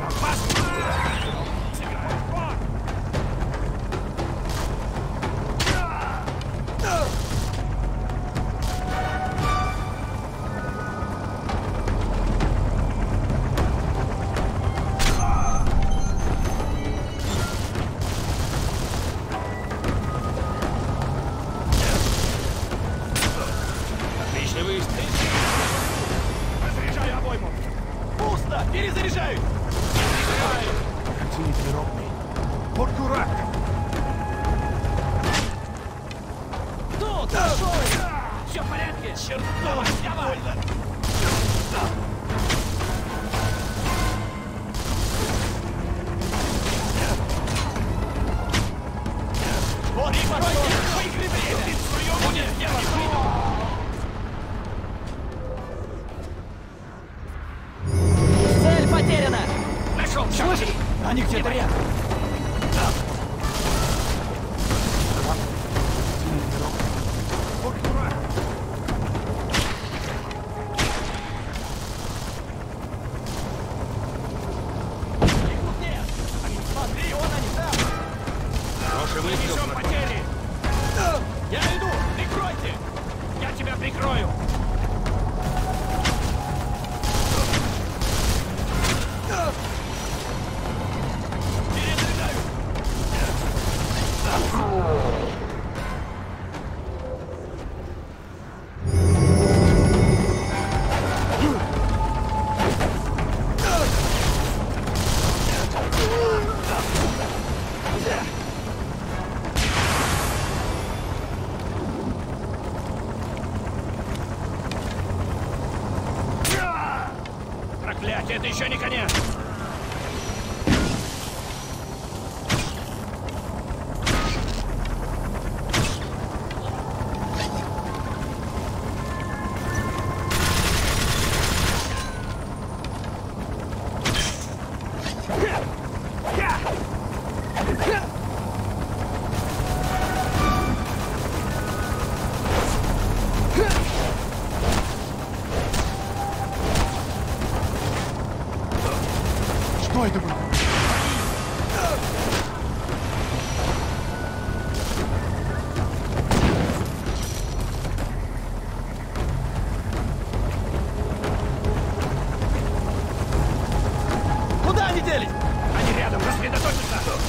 Отличный выстрел! Разряжаю обойму! Пусто! Перезаряжаю! Continuez de ropni. Вот дурак! Тут! Нашел! Все в порядке! Чертова! Давай! Вот и поройте! Выиграй время! Будет дело! Цель потеряна! Нашел! Слышишь? Они где-то рядом! Вот дурак! Их тут нет! Смотри, вон они там! Хороший выстрел. Несем потери! Я иду! Прикройте! Я тебя прикрою! Перезаряжаю! Проклятие, это еще не конец! Что это было? Куда они делись? Они рядом, рассредоточиться!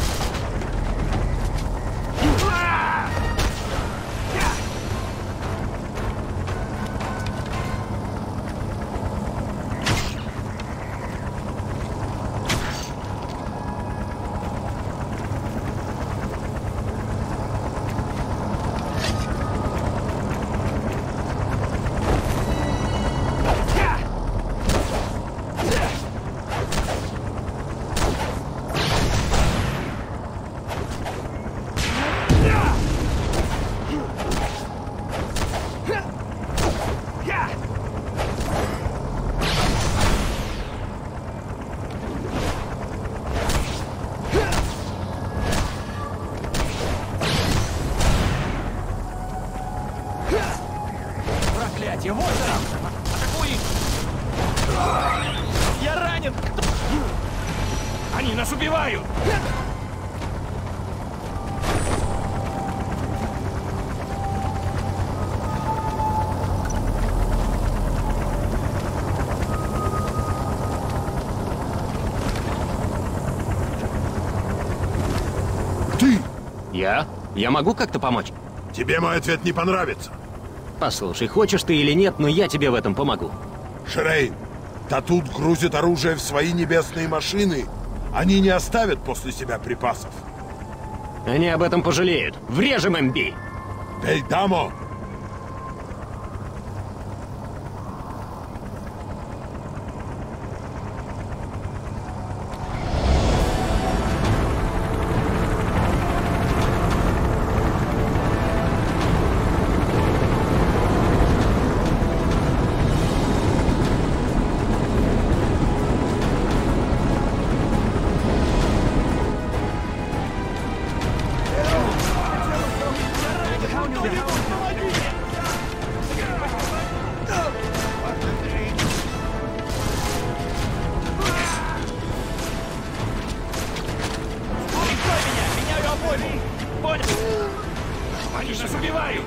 Проклятие, вот он! Атакуй их! Я ранен! Они нас убивают! Ты! Я? Я могу как-то помочь? Тебе мой ответ не понравится. Послушай, хочешь ты или нет, но я тебе в этом помогу. Шрейн, Татут грузит оружие в свои небесные машины. Они не оставят после себя припасов. Они об этом пожалеют. Врежем им, Би! Бейдамо! Прикрой меня! Меняю обойму! Понял! Они нас убивают!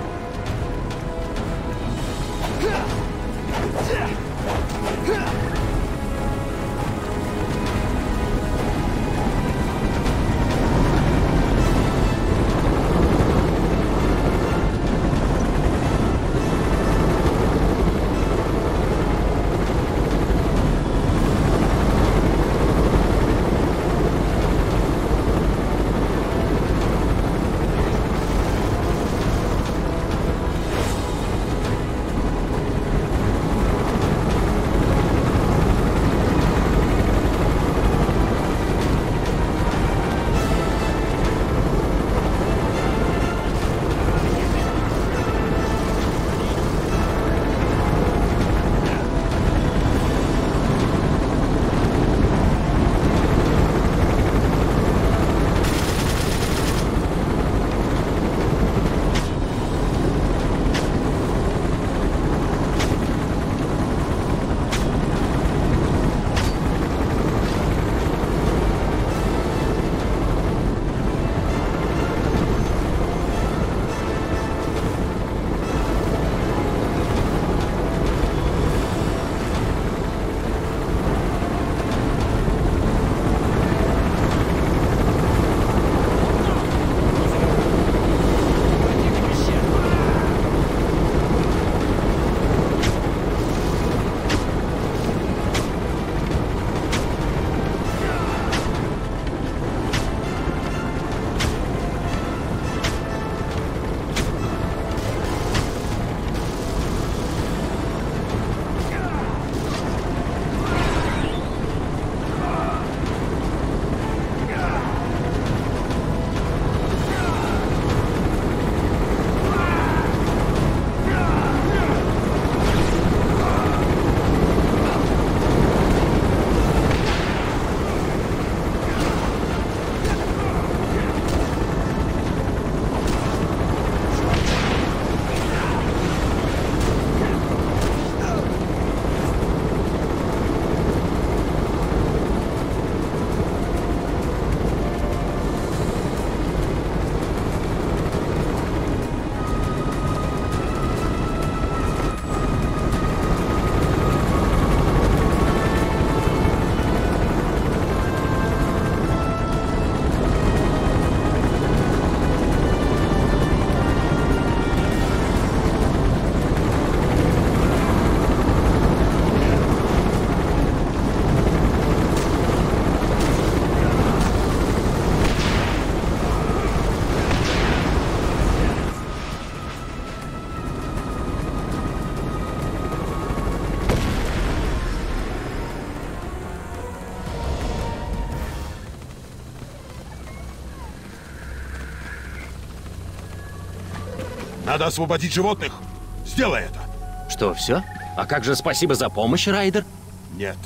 Надо освободить животных. Сделай это. Что, все? А как же спасибо за помощь, Райдер? Нет.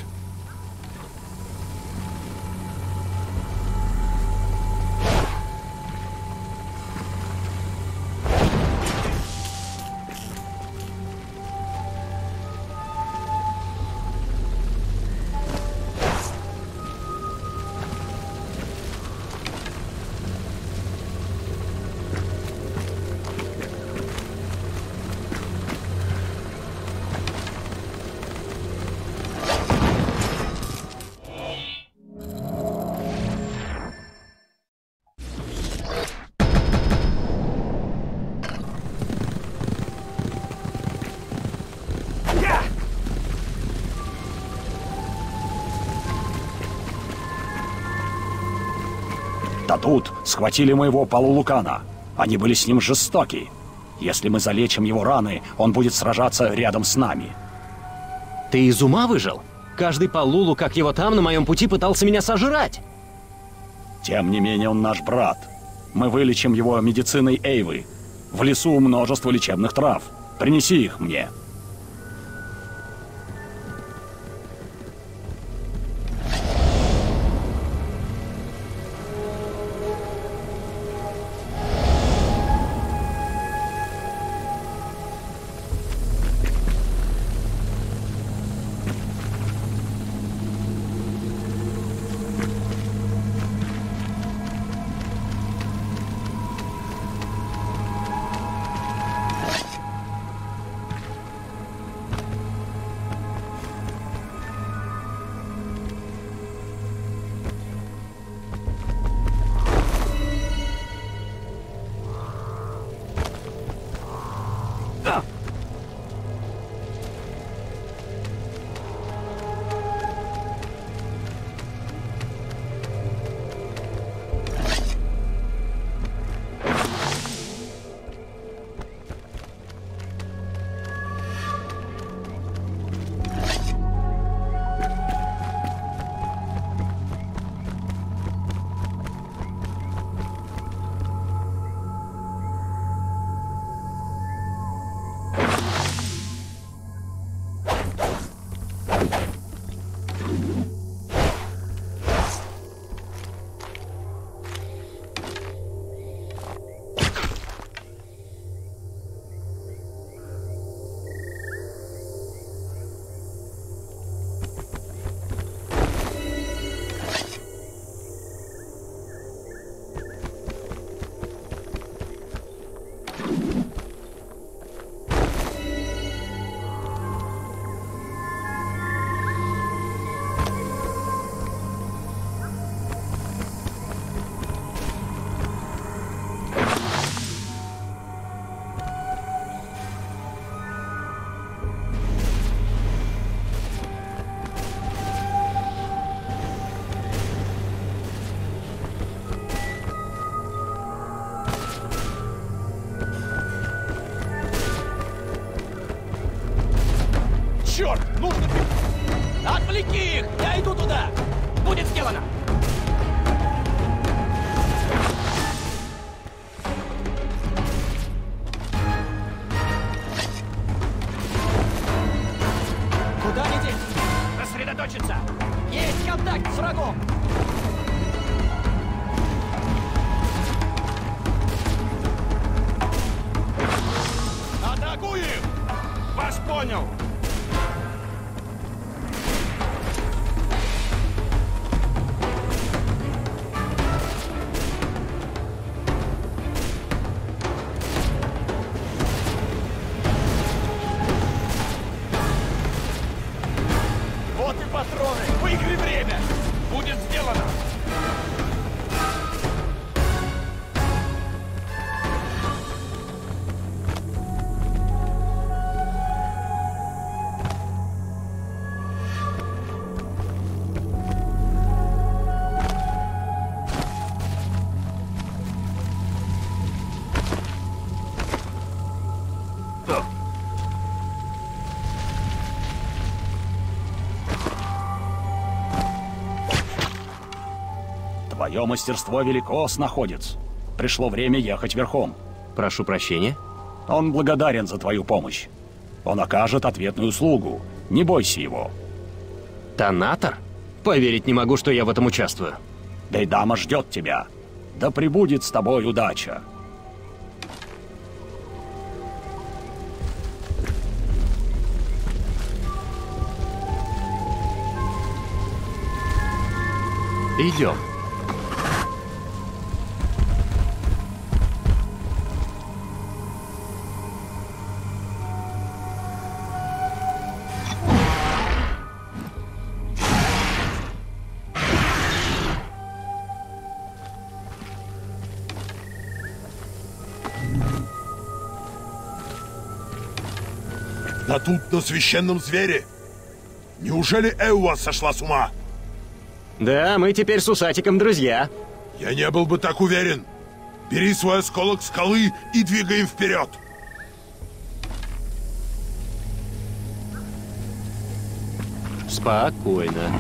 Тут схватили моего полулукана. Они были с ним жестоки. Если мы залечим его раны, он будет сражаться рядом с нами. Ты из ума выжил? Каждый полулу, как его там, на моем пути пытался меня сожрать. Тем не менее, он наш брат. Мы вылечим его медициной Эйвы. В лесу множество лечебных трав. Принеси их мне. Нужно... Отвлеки их! Я иду туда! Будет сделано! Куда лететь? Сосредоточиться! Есть контакт с врагом! Атакуем! Вас понял! Вот и патроны! Выиграй время! Будет сделано! Твое мастерство велико, снаходец. Пришло время ехать верхом. Прошу прощения. Он благодарен за твою помощь. Он окажет ответную услугу. Не бойся его. Тонатор? Поверить не могу, что я в этом участвую. Дейдама ждет тебя. Да пребудет с тобой удача. Идем. Да тут, на священном звере! Неужели Эуа сошла с ума? Да, мы теперь с Усатиком друзья. Я не был бы так уверен. Бери свой осколок скалы и двигаем вперед. Спокойно.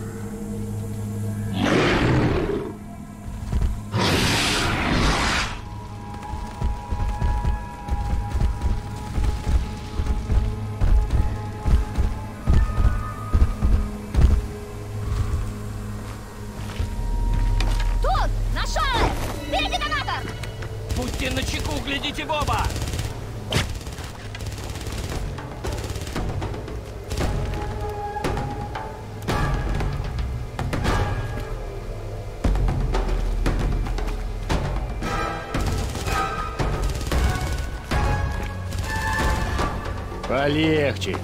Тут! Нашел! Бей детонатор! Будьте начеку, глядите в оба! Полегче.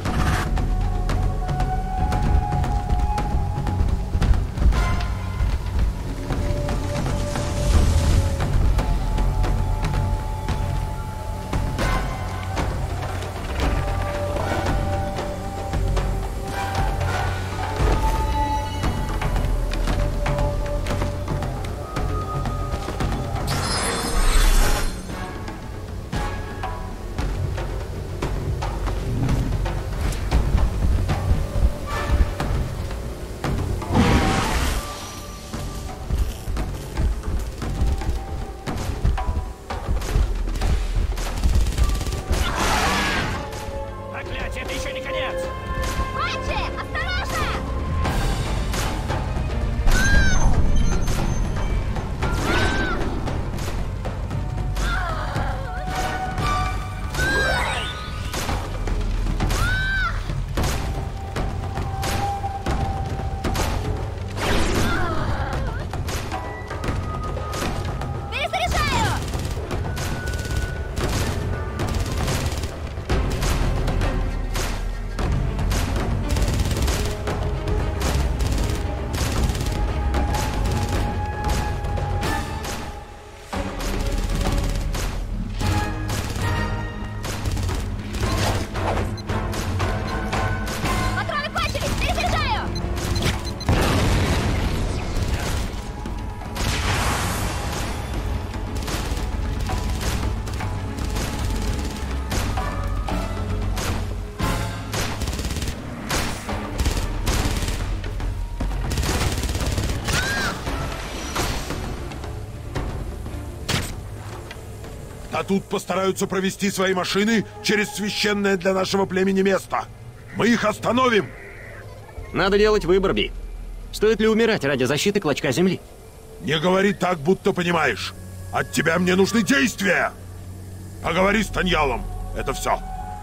А тут постараются провести свои машины через священное для нашего племени место. Мы их остановим! Надо делать выбор, Би. Стоит ли умирать ради защиты клочка земли? Не говори так, будто понимаешь. От тебя мне нужны действия! Поговори с Таньялом. Это все.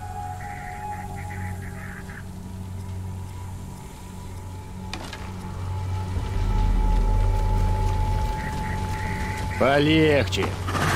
Полегче.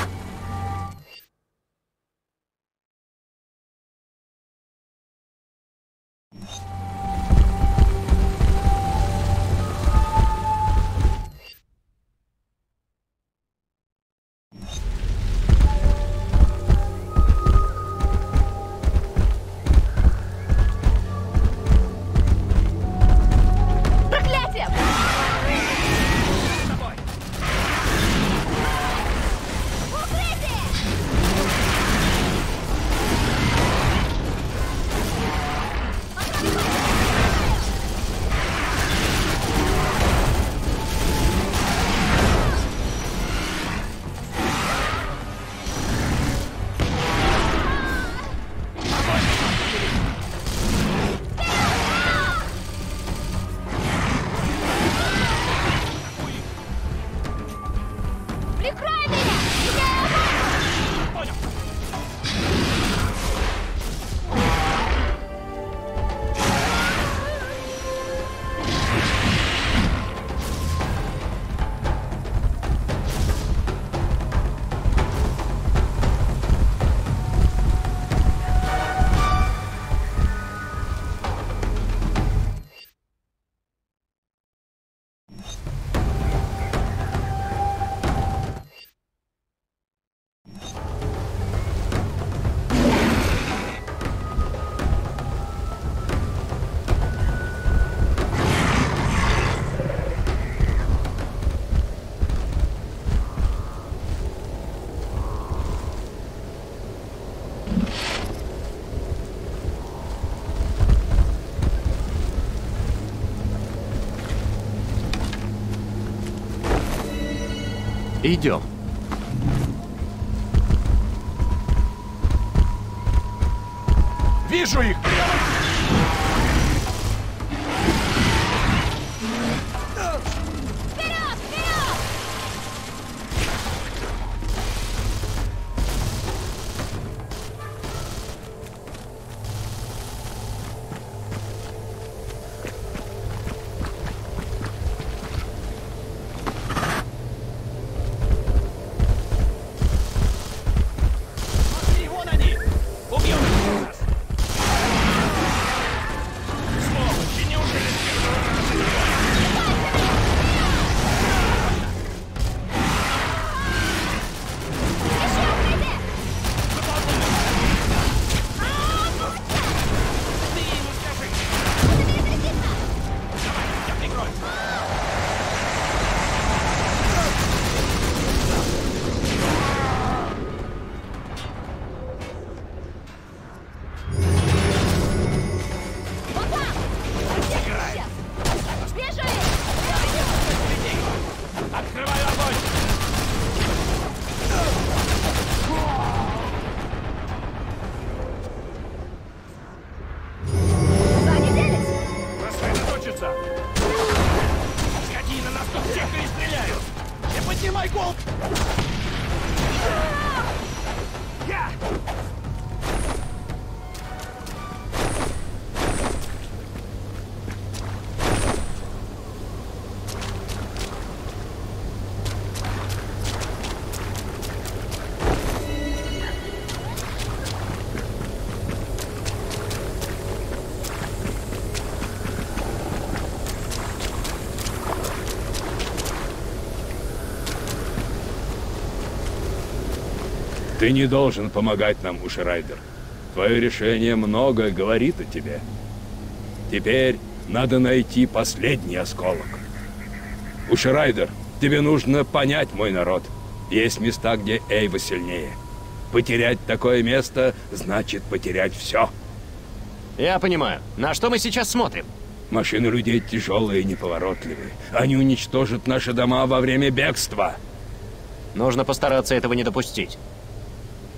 Идем. Вижу их! Ты не должен помогать нам, Уширайдер. Твое решение многое говорит о тебе. Теперь надо найти последний осколок. Уширайдер, тебе нужно понять мой народ. Есть места, где Эйва сильнее. Потерять такое место значит потерять все. Я понимаю. На что мы сейчас смотрим? Машины людей тяжелые и неповоротливые. Они уничтожат наши дома во время бегства. Нужно постараться этого не допустить.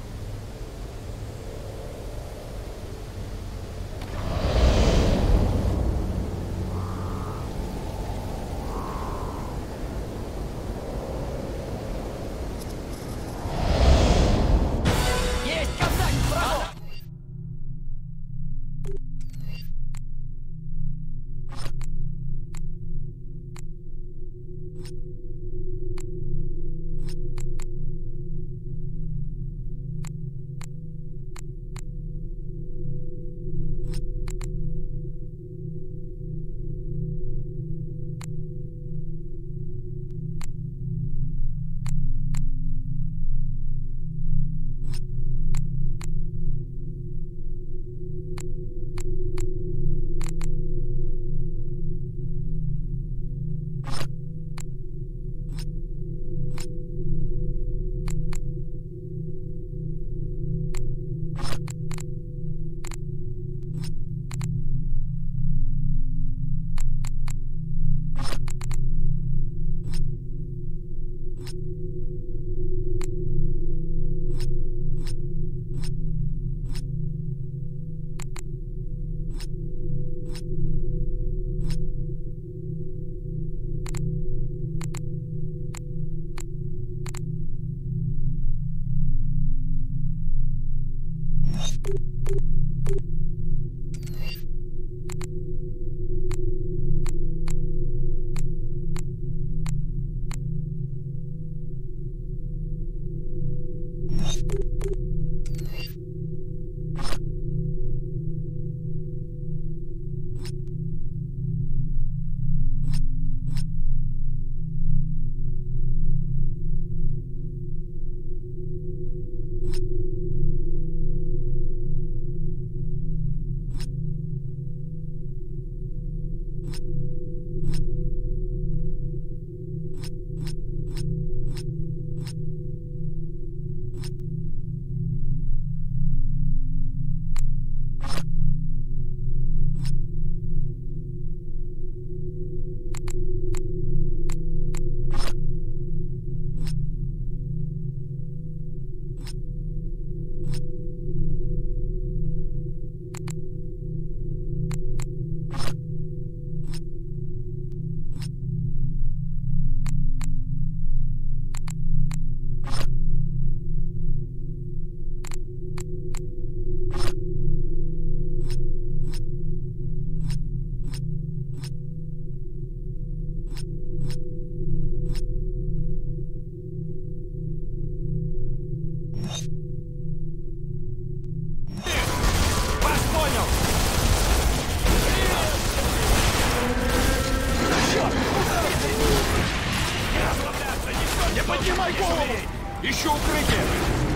Поднимай голову! Ищу укрытие!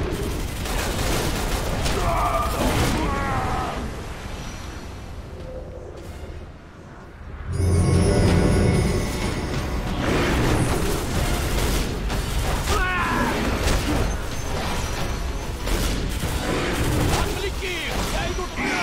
Отвлеки их! Я иду туда!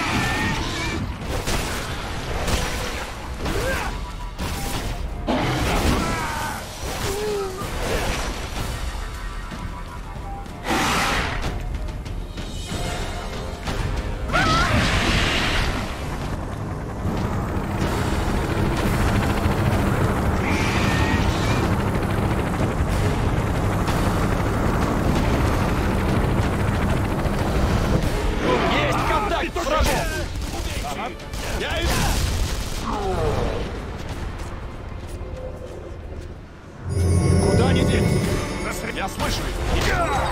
Куда они делись? Я слышу их!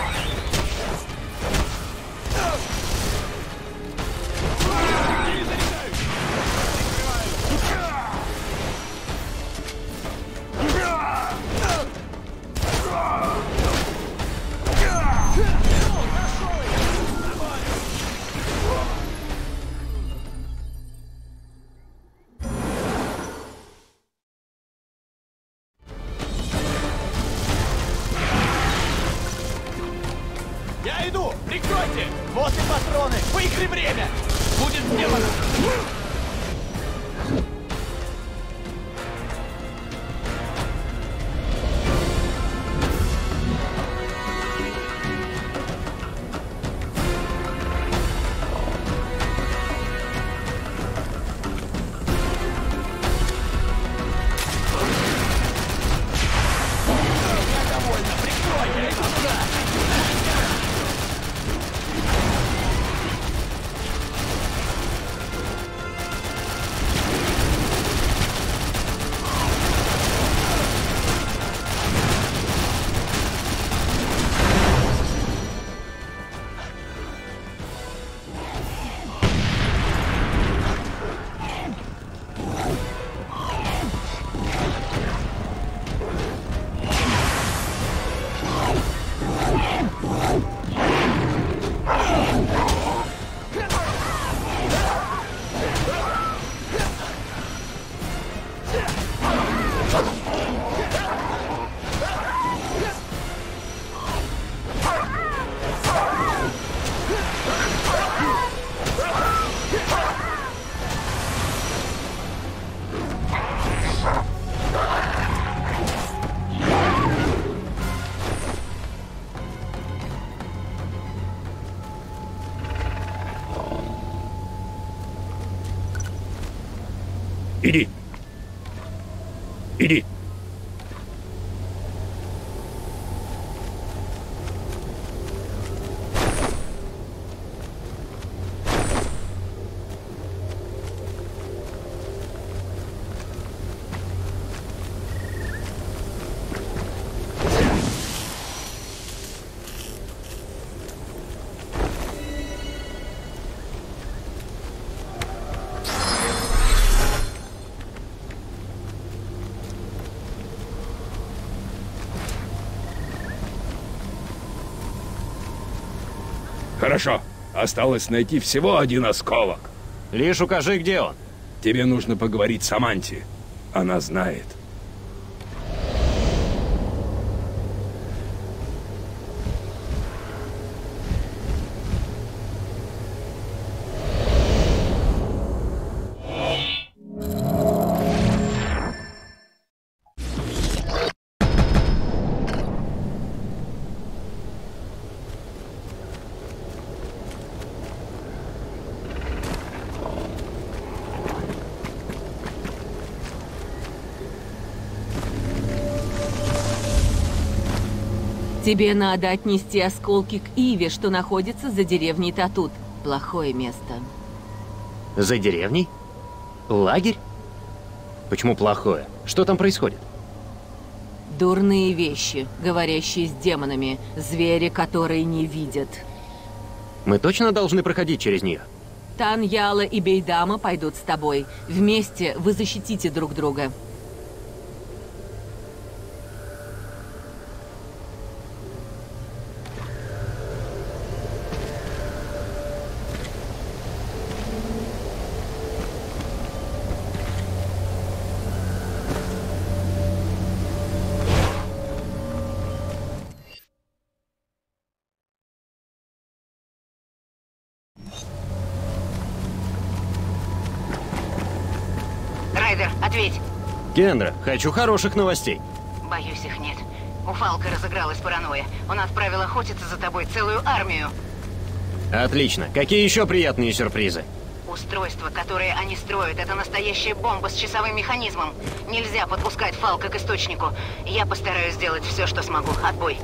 Я иду! Прикройте! Вот и патроны! Выиграй время! Будет сделано! Я довольна! Прикрой! Я иду туда! Иди! Иди! Хорошо. Осталось найти всего один осколок. Лишь укажи, где он. Тебе нужно поговорить с Аманти. Она знает. Тебе надо отнести осколки к Иве, что находится за деревней Татут. Плохое место. За деревней? Лагерь? Почему плохое? Что там происходит? Дурные вещи, говорящие с демонами, звери, которые не видят. Мы точно должны проходить через нее? Таньяла и Бейдама пойдут с тобой. Вместе вы защитите друг друга. Райдер, ответь. Кендра, хочу хороших новостей. Боюсь, их нет. У Фалка разыгралась паранойя. Он отправил охотиться за тобой целую армию. Отлично. Какие еще приятные сюрпризы? Устройство, которое они строят, это настоящая бомба с часовым механизмом. Нельзя подпускать Фалка к источнику. Я постараюсь сделать все, что смогу. Отбой.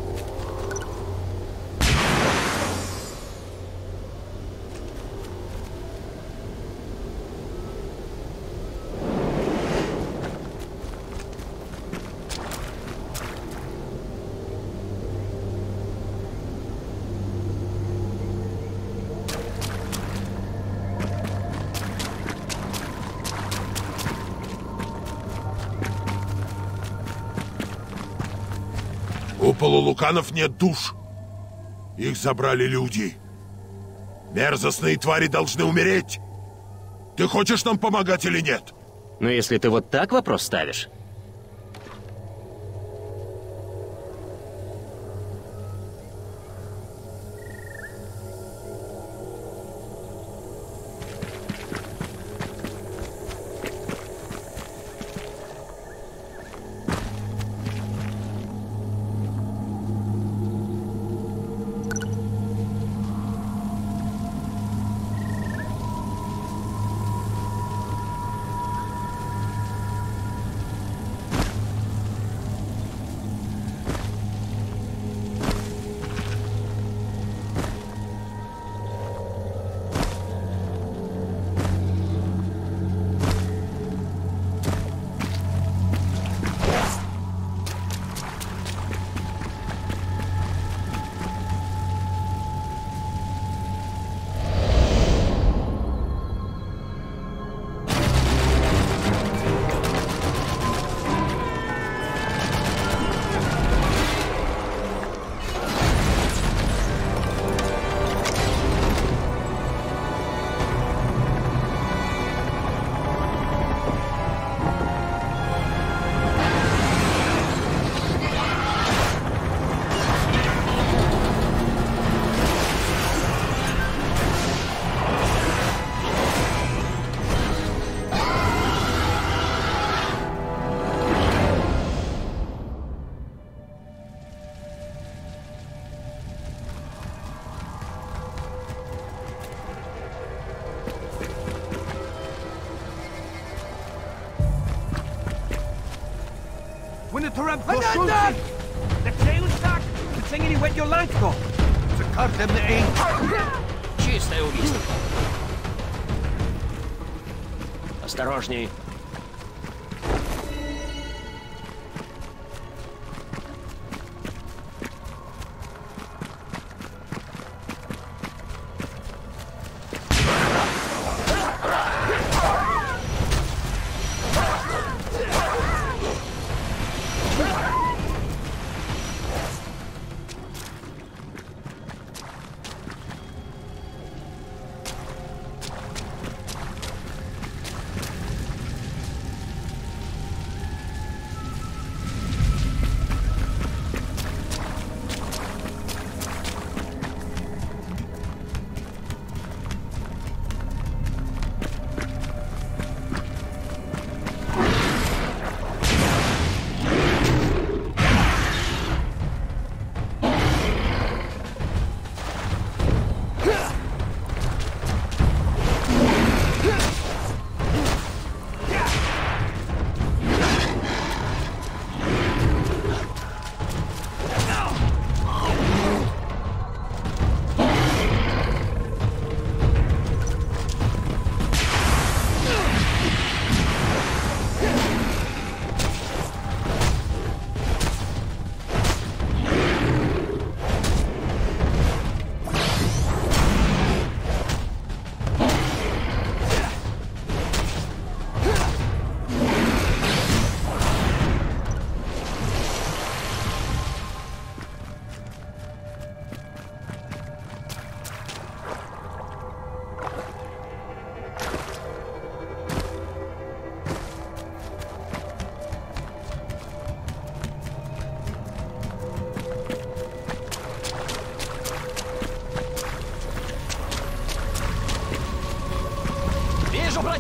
У полулуканов нет душ. Их забрали люди. Мерзостные твари должны умереть. Ты хочешь нам помогать или нет? Но если ты вот так вопрос ставишь... When the Tarab Koshunsi, the tail sack, the thing any wet your lanko. To cut them the aim. Чистое убийство. Осторожней.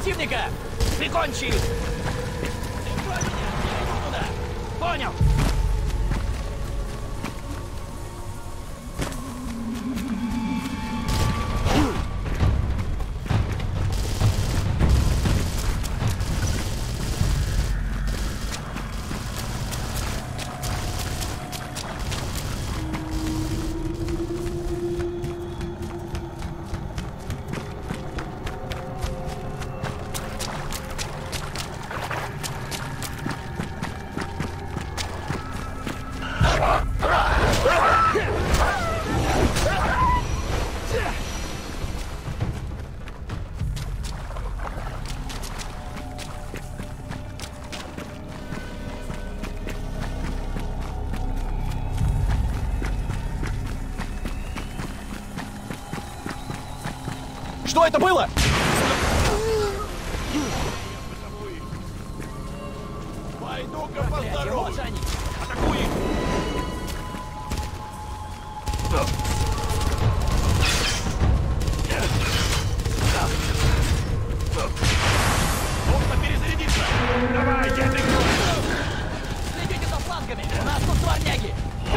противника! Прикончи их! Прикрой меня! Я иду туда! Понял! Что это было? Пойду-ка поздороваюсь! Атакуй их! Нужно перезарядиться! Давай, я прикрою! Следите за флангами! У нас тут дворняги!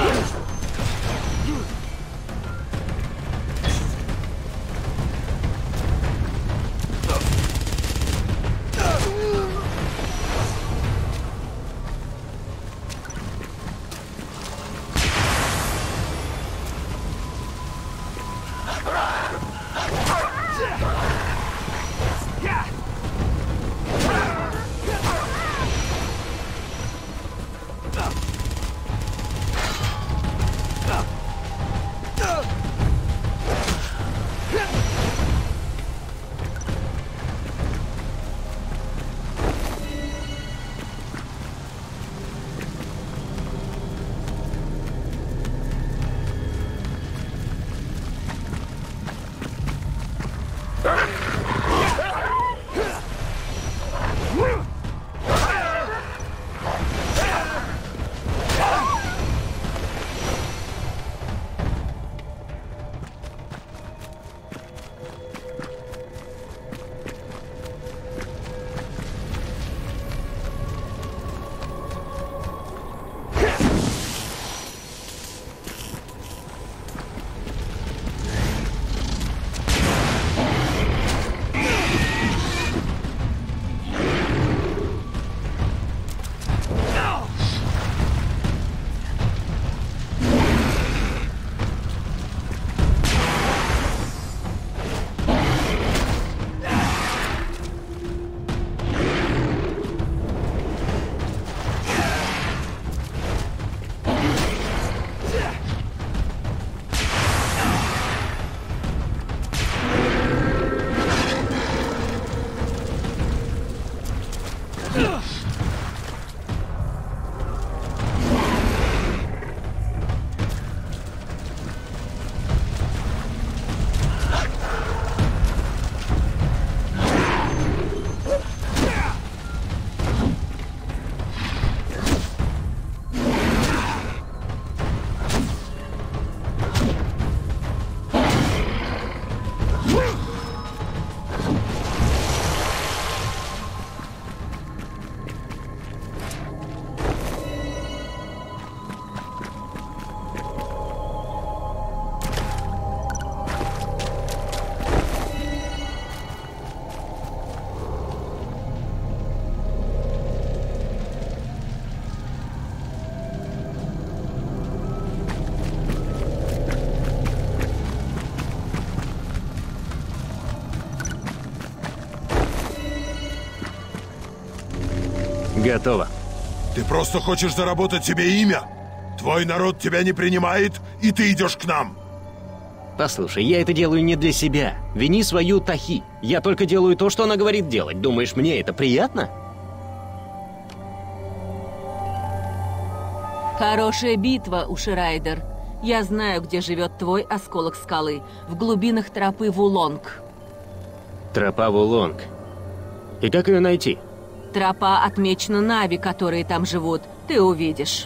Готово. Ты просто хочешь заработать себе имя? Твой народ тебя не принимает, и ты идешь к нам. Послушай, я это делаю не для себя. Вини свою Тахи. Я только делаю то, что она говорит делать. Думаешь, мне это приятно? Хорошая битва, Уширайдер. Я знаю, где живет твой осколок скалы. В глубинах тропы Вулонг. Тропа Вулонг. И как ее найти? Тропа отмечена Нави, которые там живут. Ты увидишь.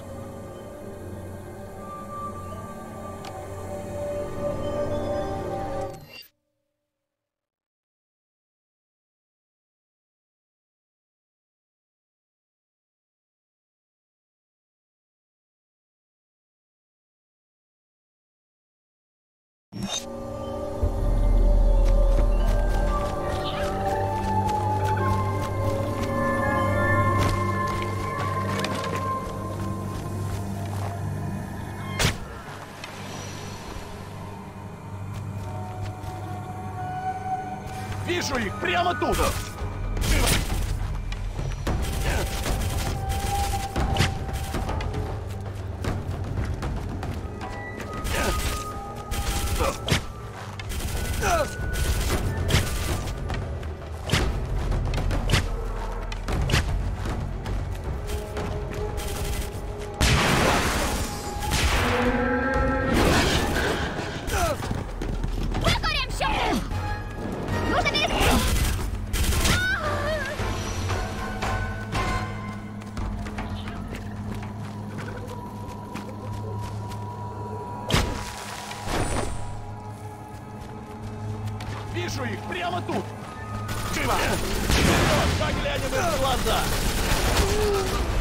Вижу их прямо тут! Вижу их прямо тут! Живо! Заглянем им в глаза!